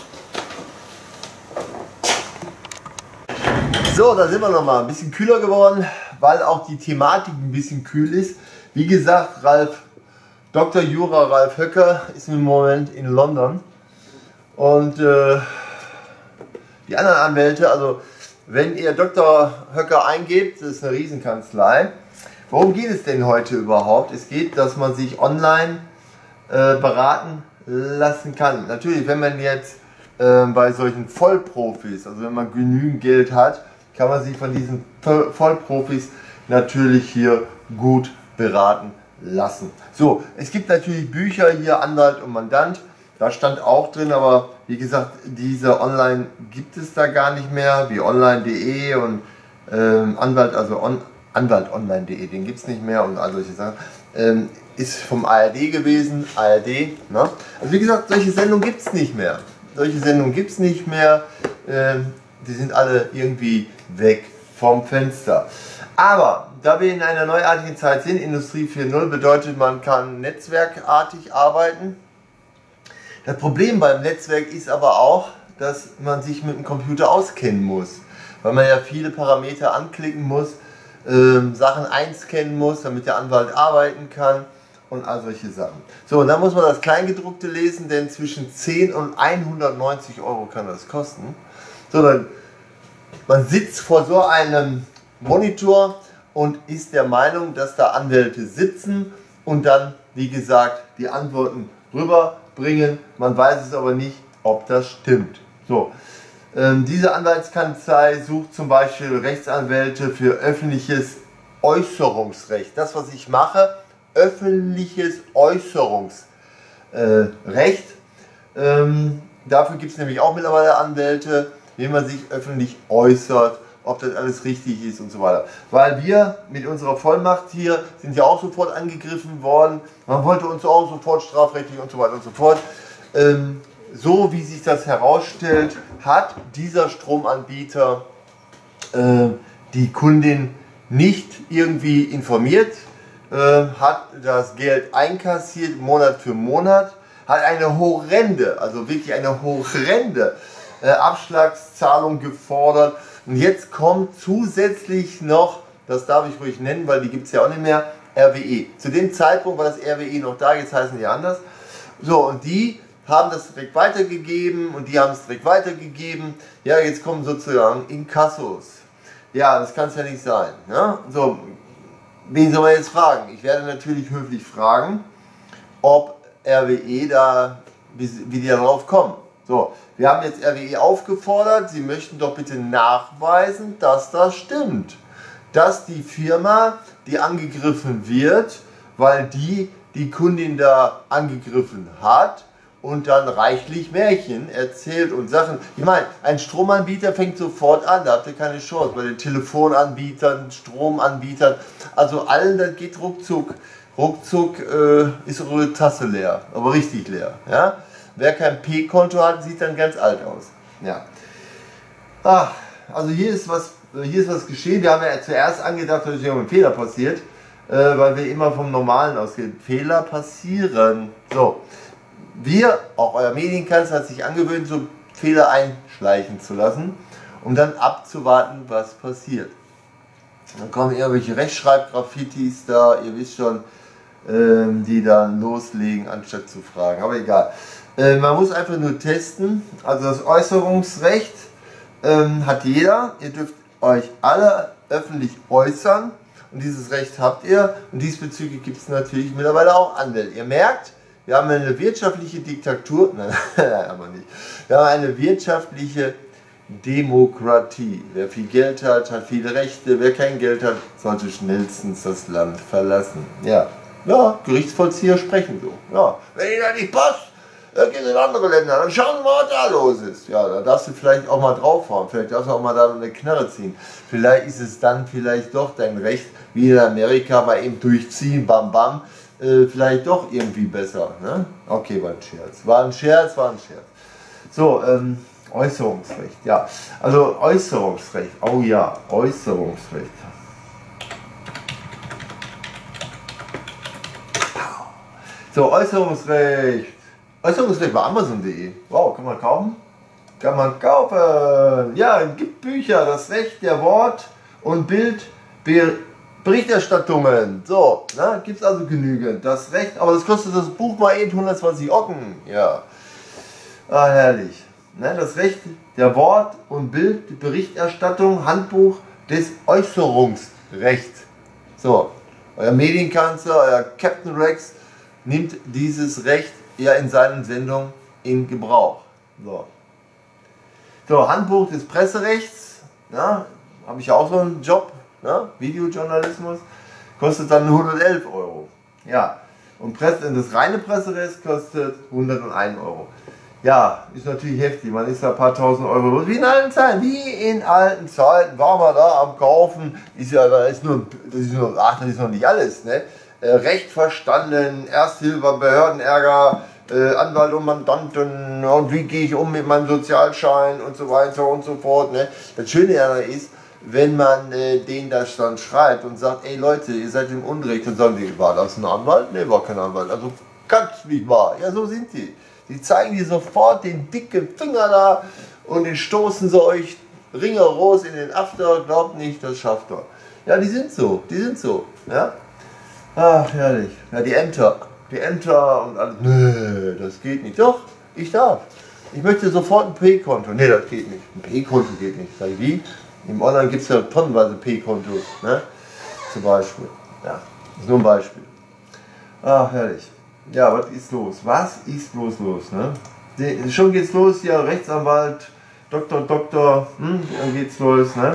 So, da sind wir nochmal ein bisschen kühler geworden, weil auch die Thematik ein bisschen kühl ist. Wie gesagt, Ralf, Doktor Jura Ralf Höcker ist im Moment in London. Und äh, die anderen Anwälte, also wenn ihr Doktor Höcker eingebt, das ist eine Riesenkanzlei. Worum geht es denn heute überhaupt? Es geht, dass man sich online äh, beraten lassen kann. Natürlich, wenn man jetzt äh, bei solchen Vollprofis, also wenn man genügend Geld hat, kann man sich von diesen Vollprofis natürlich hier gut beraten lassen. So, es gibt natürlich Bücher hier, Anwalt und Mandant, da stand auch drin, aber wie gesagt, diese Online gibt es da gar nicht mehr, wie online punkt de und ähm, Anwalt, also on, Anwalt online punkt de, den gibt es nicht mehr und all solche Sachen. Ähm, ist vom A R D gewesen, A R D, ne? Also wie gesagt, solche Sendungen gibt es nicht mehr. Solche Sendungen gibt es nicht mehr, ähm, die sind alle irgendwie weg vom Fenster. Aber da wir in einer neuartigen Zeit sind, Industrie vier Punkt null bedeutet, man kann netzwerkartig arbeiten. Das Problem beim Netzwerk ist aber auch, dass man sich mit dem Computer auskennen muss, weil man ja viele Parameter anklicken muss, ähm, Sachen einscannen muss, damit der Anwalt arbeiten kann und all solche Sachen. So, und dann muss man das Kleingedruckte lesen, denn zwischen zehn und hundertneunzig Euro kann das kosten. So, dann, man sitzt vor so einem Monitor und ist der Meinung, dass da Anwälte sitzen und dann, wie gesagt, die Antworten rüberbringen. Man weiß es aber nicht, ob das stimmt. So, ähm, diese Anwaltskanzlei sucht zum Beispiel Rechtsanwälte für öffentliches Äußerungsrecht. Das, was ich mache, öffentliches Äußerungsrecht. Ähm, dafür gibt es nämlich auch mittlerweile Anwälte, wie man sich öffentlich äußert, ob das alles richtig ist und so weiter. Weil wir mit unserer Vollmacht hier sind ja auch sofort angegriffen worden. Man wollte uns auch sofort strafrechtlich und so weiter und so fort. Ähm, so wie sich das herausstellt, hat dieser Stromanbieter äh, die Kundin nicht irgendwie informiert, äh, hat das Geld einkassiert Monat für Monat, hat eine horrende, also wirklich eine horrende äh, Abschlagszahlung gefordert. Und jetzt kommt zusätzlich noch, das darf ich ruhig nennen, weil die gibt es ja auch nicht mehr, R W E. Zu dem Zeitpunkt war das R W E noch da, jetzt heißen die anders. So, und die haben das direkt weitergegeben und die haben es direkt weitergegeben. Ja, jetzt kommen sozusagen Inkassos. Ja, das kann es ja nicht sein. Ne? So, wen soll man jetzt fragen? Ich werde natürlich höflich fragen, ob R W E da, wie, wie die darauf kommen. So, wir haben jetzt R W E aufgefordert, sie möchten doch bitte nachweisen, dass das stimmt. Dass die Firma, die angegriffen wird, weil die die Kundin da angegriffen hat und dann reichlich Märchen erzählt und Sachen. Ich meine, ein Stromanbieter fängt sofort an, da habt ihr keine Chance. Bei den Telefonanbietern, Stromanbietern, also allen, das geht ruckzuck. Ruckzuck äh, ist eure Tasse leer, aber richtig leer. Ja? Wer kein P-Konto hat, sieht dann ganz alt aus. Ja. Ach, also hier ist was, hier ist was geschehen. Wir haben ja zuerst angedacht, dass hier ein Fehler passiert, äh, weil wir immer vom Normalen ausgehen. Fehler passieren. So, wir, auch euer Medienkanzler, hat sich angewöhnt, so Fehler einschleichen zu lassen, um dann abzuwarten, was passiert. Dann kommen irgendwelche Rechtschreibgraffitis da, ihr wisst schon, ähm, die dann loslegen, anstatt zu fragen. Aber egal. Äh, man muss einfach nur testen. Also das Äußerungsrecht ähm, hat jeder. Ihr dürft euch alle öffentlich äußern. Und dieses Recht habt ihr. Und diesbezüglich gibt es natürlich mittlerweile auch Anwälte. Ihr merkt, wir haben eine wirtschaftliche Diktatur. Nein, nein, aber nicht. Wir haben eine wirtschaftliche Demokratie. Wer viel Geld hat, hat viele Rechte. Wer kein Geld hat, sollte schnellstens das Land verlassen. Ja, ja, Gerichtsvollzieher sprechen so. Ja, wenn ihr da nicht passt, äh, gehen in andere Länder, dann schauen wir mal, was da los ist. Ja, da darfst du vielleicht auch mal drauf fahren, vielleicht darfst du auch mal da eine Knarre ziehen. Vielleicht ist es dann vielleicht doch dein Recht, wie in Amerika mal eben durchziehen, bam bam, äh, vielleicht doch irgendwie besser. Ne? Okay, war ein Scherz. War ein Scherz, war ein Scherz. So, ähm, Äußerungsrecht, ja. Also Äußerungsrecht, oh ja, Äußerungsrecht. So, Äußerungsrecht. Äußerungsrecht bei Amazon punkt de. Wow, kann man kaufen? Kann man kaufen. Ja, es gibt Bücher, das Recht der Wort- und Bildberichterstattungen. So, ne, gibt es also genügend. Das Recht, aber das kostet das Buch mal eben hundertzwanzig Ocken. Ja. Ah, herrlich. Ne, das Recht der Wort- und Bildberichterstattung, Handbuch des Äußerungsrechts. So, euer Medienkanzler, euer Captain Rex nimmt dieses Recht ja in seinen Sendungen in Gebrauch. So, so Handbuch des Presserechts, ja, habe ich ja auch so einen Job, ja, Videojournalismus, kostet dann hundertelf Euro. Ja, und Presse, das reine Presserecht kostet hunderteins Euro. Ja, ist natürlich heftig, man ist da ein paar tausend Euro los, wie in alten Zeiten, wie in alten Zeiten, waren wir da am Kaufen, ist ja, da ist nur, das ist nur, ach, das ist noch nicht alles, ne? Äh, Recht verstanden, Ersthilfe, Behördenärger, äh, Anwalt und Mandanten, und wie gehe ich um mit meinem Sozialschein und so weiter und so fort, ne? Das Schöne daran ist, wenn man äh, denen das dann schreibt und sagt, ey Leute, ihr seid im Unrecht, dann sagen die, war das ein Anwalt? Ne, war kein Anwalt, also ganz nicht wahr, ja, so sind die. Die zeigen dir sofort den dicken Finger da und den stoßen sie euch ringeros in den After, glaubt nicht, das schafft er. Ja, die sind so, die sind so, ja. Ach, herrlich. Ja, die Ämter, die Ämter und alles. Nö, das geht nicht. Doch, ich darf. Ich möchte sofort ein P-Konto. Ne, das geht nicht. Ein P-Konto geht nicht. Sag ich, wie? Im Online gibt es ja tonnenweise P-Kontos, ne? Zum Beispiel. Ja, das ist nur ein Beispiel. Ach, herrlich. Ja, was ist los? Was ist los los, ne? Die, schon geht's los, ja, Rechtsanwalt, Doktor, Doktor, hm, dann geht's los, ne?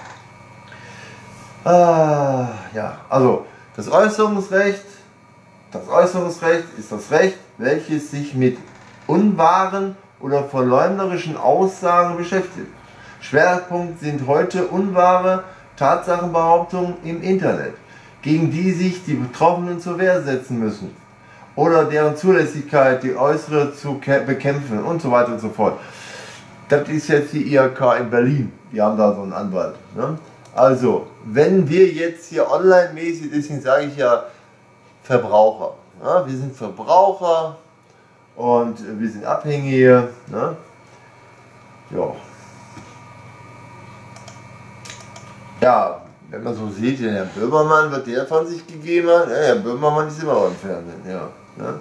Ah, ja, also, das Äußerungsrecht, das Äußerungsrecht ist das Recht, welches sich mit unwahren oder verleumderischen Aussagen beschäftigt. Schwerpunkt sind heute unwahre Tatsachenbehauptungen im Internet, gegen die sich die Betroffenen zur Wehr setzen müssen oder deren Zulässigkeit, die äußere zu bekämpfen und so weiter und so fort. Das ist jetzt die I H K in Berlin, die haben da so einen Anwalt. Ne? Also, wenn wir jetzt hier online-mäßig, deswegen sage ich ja Verbraucher. Ja, wir sind Verbraucher und wir sind Abhängige. Ne? Ja. Ja, wenn man so sieht, der Herr Böhmermann, was der von sich gegeben hat, ja, Herr Böhmermann ist immer beim Fernsehen. Ja, ne?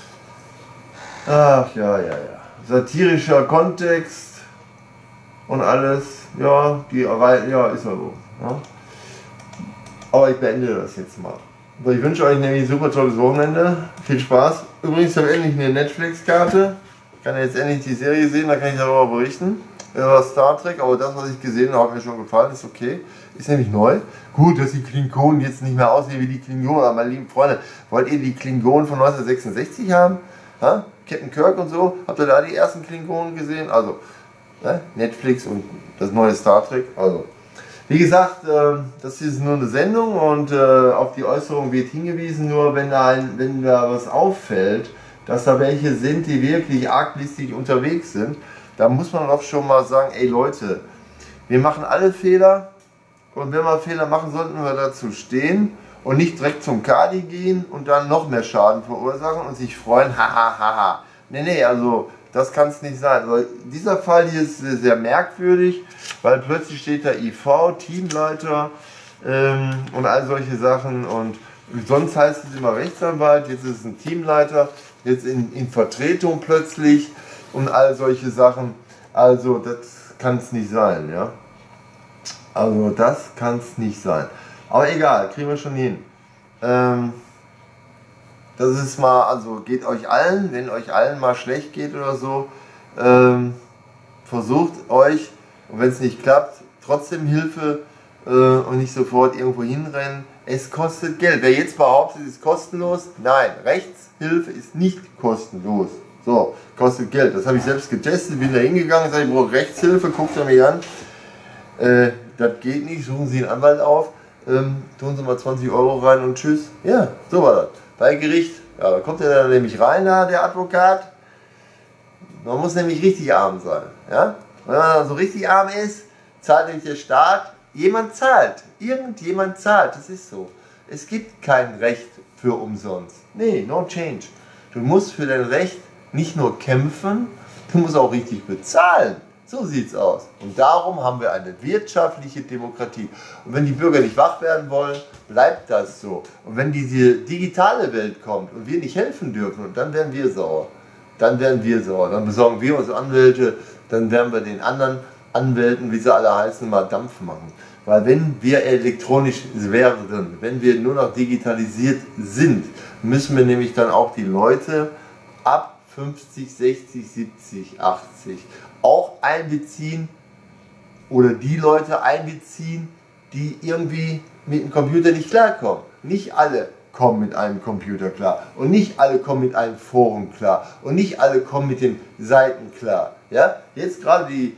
Ach ja, ja, ja. Satirischer Kontext und alles, ja, die ja, ist ja so. Ja. Aber ich beende das jetzt mal. So, ich wünsche euch nämlich ein super tolles Wochenende. Viel Spaß. Übrigens habe ich endlich eine Netflix-Karte. Ich kann jetzt endlich die Serie sehen, da kann ich darüber berichten. Über Star Trek, aber das, was ich gesehen habe, hat mir schon gefallen, ist okay. Ist nämlich neu. Gut, dass die Klingonen jetzt nicht mehr aussehen wie die Klingonen, aber meine lieben Freunde, wollt ihr die Klingonen von neunzehnhundertsechsundsechzig haben? Ha? Captain Kirk und so, habt ihr da die ersten Klingonen gesehen? Also, ne? Netflix und das neue Star Trek, also. Wie gesagt, äh, das ist nur eine Sendung und äh, auf die Äußerung wird hingewiesen, nur wenn da, ein, wenn da was auffällt, dass da welche sind, die wirklich arglistig unterwegs sind, da muss man doch schon mal sagen, ey Leute, wir machen alle Fehler und wenn wir Fehler machen, sollten wir dazu stehen und nicht direkt zum Kali gehen und dann noch mehr Schaden verursachen und sich freuen, haha, haha. Nee, nee, also das kann es nicht sein. Also, dieser Fall hier ist sehr merkwürdig, weil plötzlich steht da I V, Teamleiter ähm, und all solche Sachen und sonst heißt es immer Rechtsanwalt, jetzt ist es ein Teamleiter, jetzt in, in Vertretung plötzlich und all solche Sachen. Also das kann es nicht sein, ja. Also das kann es nicht sein. Aber egal, kriegen wir schon hin. Ähm, das ist mal, also geht euch allen, wenn euch allen mal schlecht geht oder so, ähm, versucht euch, und wenn es nicht klappt, trotzdem Hilfe äh, und nicht sofort irgendwo hinrennen. Es kostet Geld. Wer jetzt behauptet, es ist kostenlos, nein, Rechtshilfe ist nicht kostenlos. So. So, kostet Geld. Das habe ich selbst getestet, bin da hingegangen, sage ich, brauche Rechtshilfe, guckt er mich an. Äh, das geht nicht, suchen Sie einen Anwalt auf, ähm, tun Sie mal zwanzig Euro rein und tschüss. Ja, so war das. Bei Gericht, ja, da kommt er dann nämlich rein, da, der Advokat. Man muss nämlich richtig arm sein. Ja? Wenn man dann so richtig arm ist, zahlt nämlich der Staat. Jemand zahlt. Irgendjemand zahlt. Das ist so. Es gibt kein Recht für umsonst. Nee, no change. Du musst für dein Recht nicht nur kämpfen, du musst auch richtig bezahlen. So sieht's aus. Und darum haben wir eine wirtschaftliche Demokratie. Und wenn die Bürger nicht wach werden wollen, bleibt das so. Und wenn diese digitale Welt kommt und wir nicht helfen dürfen, dann werden wir sauer. Dann werden wir sauer. Dann besorgen wir uns Anwälte, dann werden wir den anderen Anwälten, wie sie alle heißen, mal Dampf machen. Weil wenn wir elektronisch werden, wenn wir nur noch digitalisiert sind, müssen wir nämlich dann auch die Leute ab fünfzig, sechzig, siebzig, achtzig auch einbeziehen oder die Leute einbeziehen, die irgendwie mit dem Computer nicht klarkommen. Nicht alle kommen mit einem Computer klar und nicht alle kommen mit einem Forum klar und nicht alle kommen mit den Seiten klar. Ja? Jetzt gerade die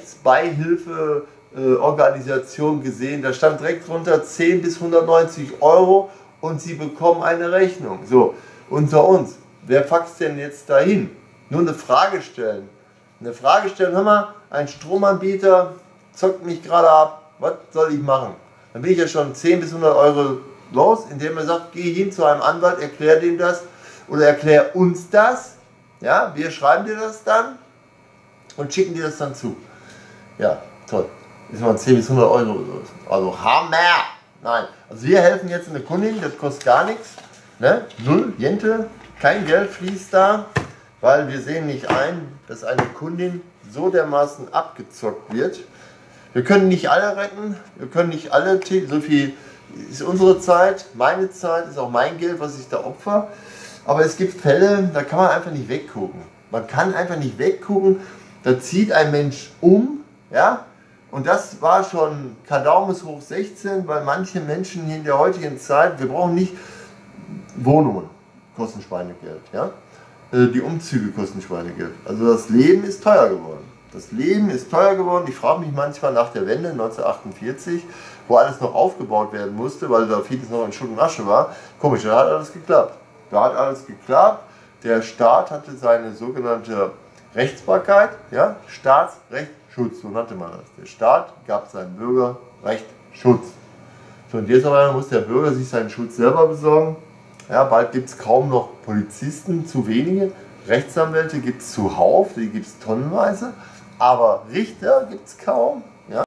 Rechtsbeihilfe-Organisation gesehen, da stand direkt drunter zehn bis hundertneunzig Euro und Sie bekommen eine Rechnung. So, unter uns, wer faxt denn jetzt dahin? Nur eine Frage stellen. Eine Frage stellen, hör mal, ein Stromanbieter zockt mich gerade ab, was soll ich machen? Dann bin ich ja schon zehn bis hundert Euro los, indem er sagt, geh hin zu einem Anwalt, erklär dem das oder erklär uns das. Ja, wir schreiben dir das dann und schicken dir das dann zu. Ja, toll. Ist mal zehn bis hundert Euro. Also Hammer! Nein, also wir helfen jetzt eine Kundin, das kostet gar nichts. Ne? Null, Jente, kein Geld fließt da, weil wir sehen nicht ein, dass eine Kundin so dermaßen abgezockt wird. Wir können nicht alle retten, wir können nicht alle, so viel ist unsere Zeit, meine Zeit, ist auch mein Geld, was ich da opfer. Aber es gibt Fälle, da kann man einfach nicht weggucken. Man kann einfach nicht weggucken, da zieht ein Mensch um, ja, und das war schon Kadaum hoch sechzehn, weil manche Menschen hier in der heutigen Zeit, wir brauchen nicht Wohnungen, kosten Schweinegeld, ja, die Umzüge kosten Schweinegeld. Also das Leben ist teuer geworden. Das Leben ist teuer geworden. Ich frage mich manchmal nach der Wende neunzehnhundertachtundvierzig, wo alles noch aufgebaut werden musste, weil da vieles noch in Schutt und Asche war. Komisch, da hat alles geklappt. Da hat alles geklappt. Der Staat hatte seine sogenannte Rechtsbarkeit, ja, Staatsrechtsschutz, so nannte man das. Der Staat gab seinem Bürger Rechtsschutz. So, und jetzt aber muss der Bürger sich seinen Schutz selber besorgen. Ja, bald gibt es kaum noch Polizisten, zu wenige. Rechtsanwälte gibt es zuhauf, die gibt es tonnenweise. Aber Richter gibt es kaum. Ja?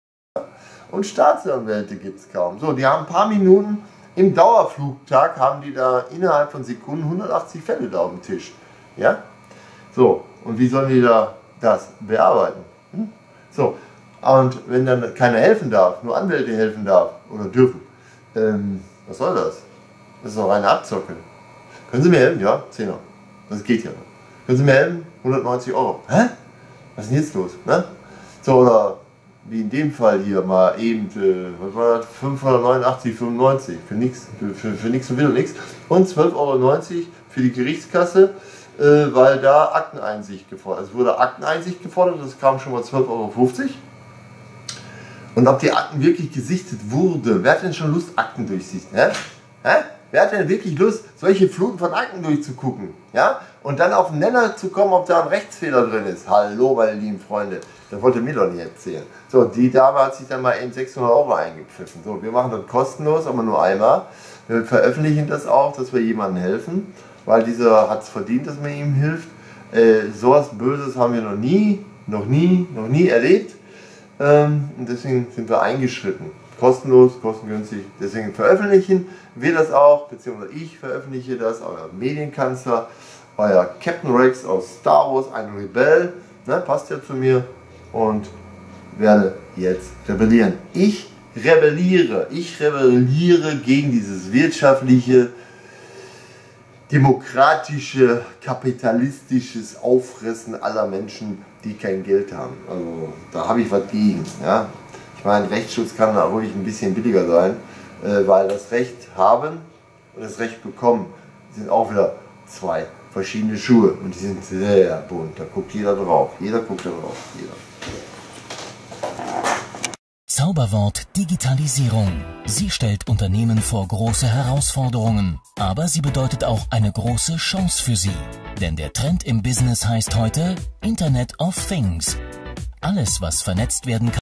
Und Staatsanwälte gibt es kaum. So, die haben ein paar Minuten im Dauerflugtag, haben die da innerhalb von Sekunden hundertachtzig Fälle da auf dem Tisch. Ja? So, und wie sollen die da das bearbeiten? Hm? So, und wenn dann keiner helfen darf, nur Anwälte helfen darf oder dürfen, ähm, was soll das? Das ist doch reine Abzocke. Können Sie mir helfen? Ja, Zehner. Das geht ja noch. Können Sie mir helfen? hundertneunzig Euro. Hä? Was ist denn jetzt los? Ne? So, oder wie in dem Fall hier mal eben, äh, was war das? fünfhundertneunundachtzig Euro fünfundneunzig für nichts, für, für, für nichts und wieder nichts. Und zwölf Euro neunzig für die Gerichtskasse, äh, weil da Akteneinsicht gefordert ist. Es wurde Akteneinsicht gefordert, das kam schon mal zwölf Euro fünfzig. Und ob die Akten wirklich gesichtet wurden, wer hat denn schon Lust, Akten durchsichten? Hä? Hä? Wer hat denn wirklich Lust, solche Fluten von Akten durchzugucken? Ja? Und dann auf den Nenner zu kommen, ob da ein Rechtsfehler drin ist. Hallo, meine lieben Freunde. Das wollte mir doch nicht erzählen. So, die Dame hat sich dann mal eben sechshundert Euro eingepfiffen. So, wir machen das kostenlos, aber nur einmal. Wir veröffentlichen das auch, dass wir jemandem helfen, weil dieser hat es verdient, dass man ihm hilft. Äh, so was Böses haben wir noch nie, noch nie, noch nie erlebt. Ähm, und deswegen sind wir eingeschritten. Kostenlos, kostengünstig. Deswegen veröffentlichen wir das auch, beziehungsweise ich veröffentliche das, euer Medienkanzler, euer Captain Rex aus Star Wars, ein Rebell, ne, passt ja zu mir, und werde jetzt rebellieren. Ich rebelliere, ich rebelliere gegen dieses wirtschaftliche, demokratische, kapitalistisches Auffressen aller Menschen, die kein Geld haben. Also da habe ich was gegen. Ja? Ich meine, Rechtsschutz kann da ruhig ein bisschen billiger sein, äh, weil das Recht haben und das Recht bekommen sind auch wieder zwei verschiedene Schuhe und die sind sehr bunt. Da guckt jeder drauf. Jeder guckt da drauf. Jeder. Zauberwort Digitalisierung. Sie stellt Unternehmen vor große Herausforderungen, aber sie bedeutet auch eine große Chance für sie. Denn der Trend im Business heißt heute Internet of Things. Alles, was vernetzt werden kann,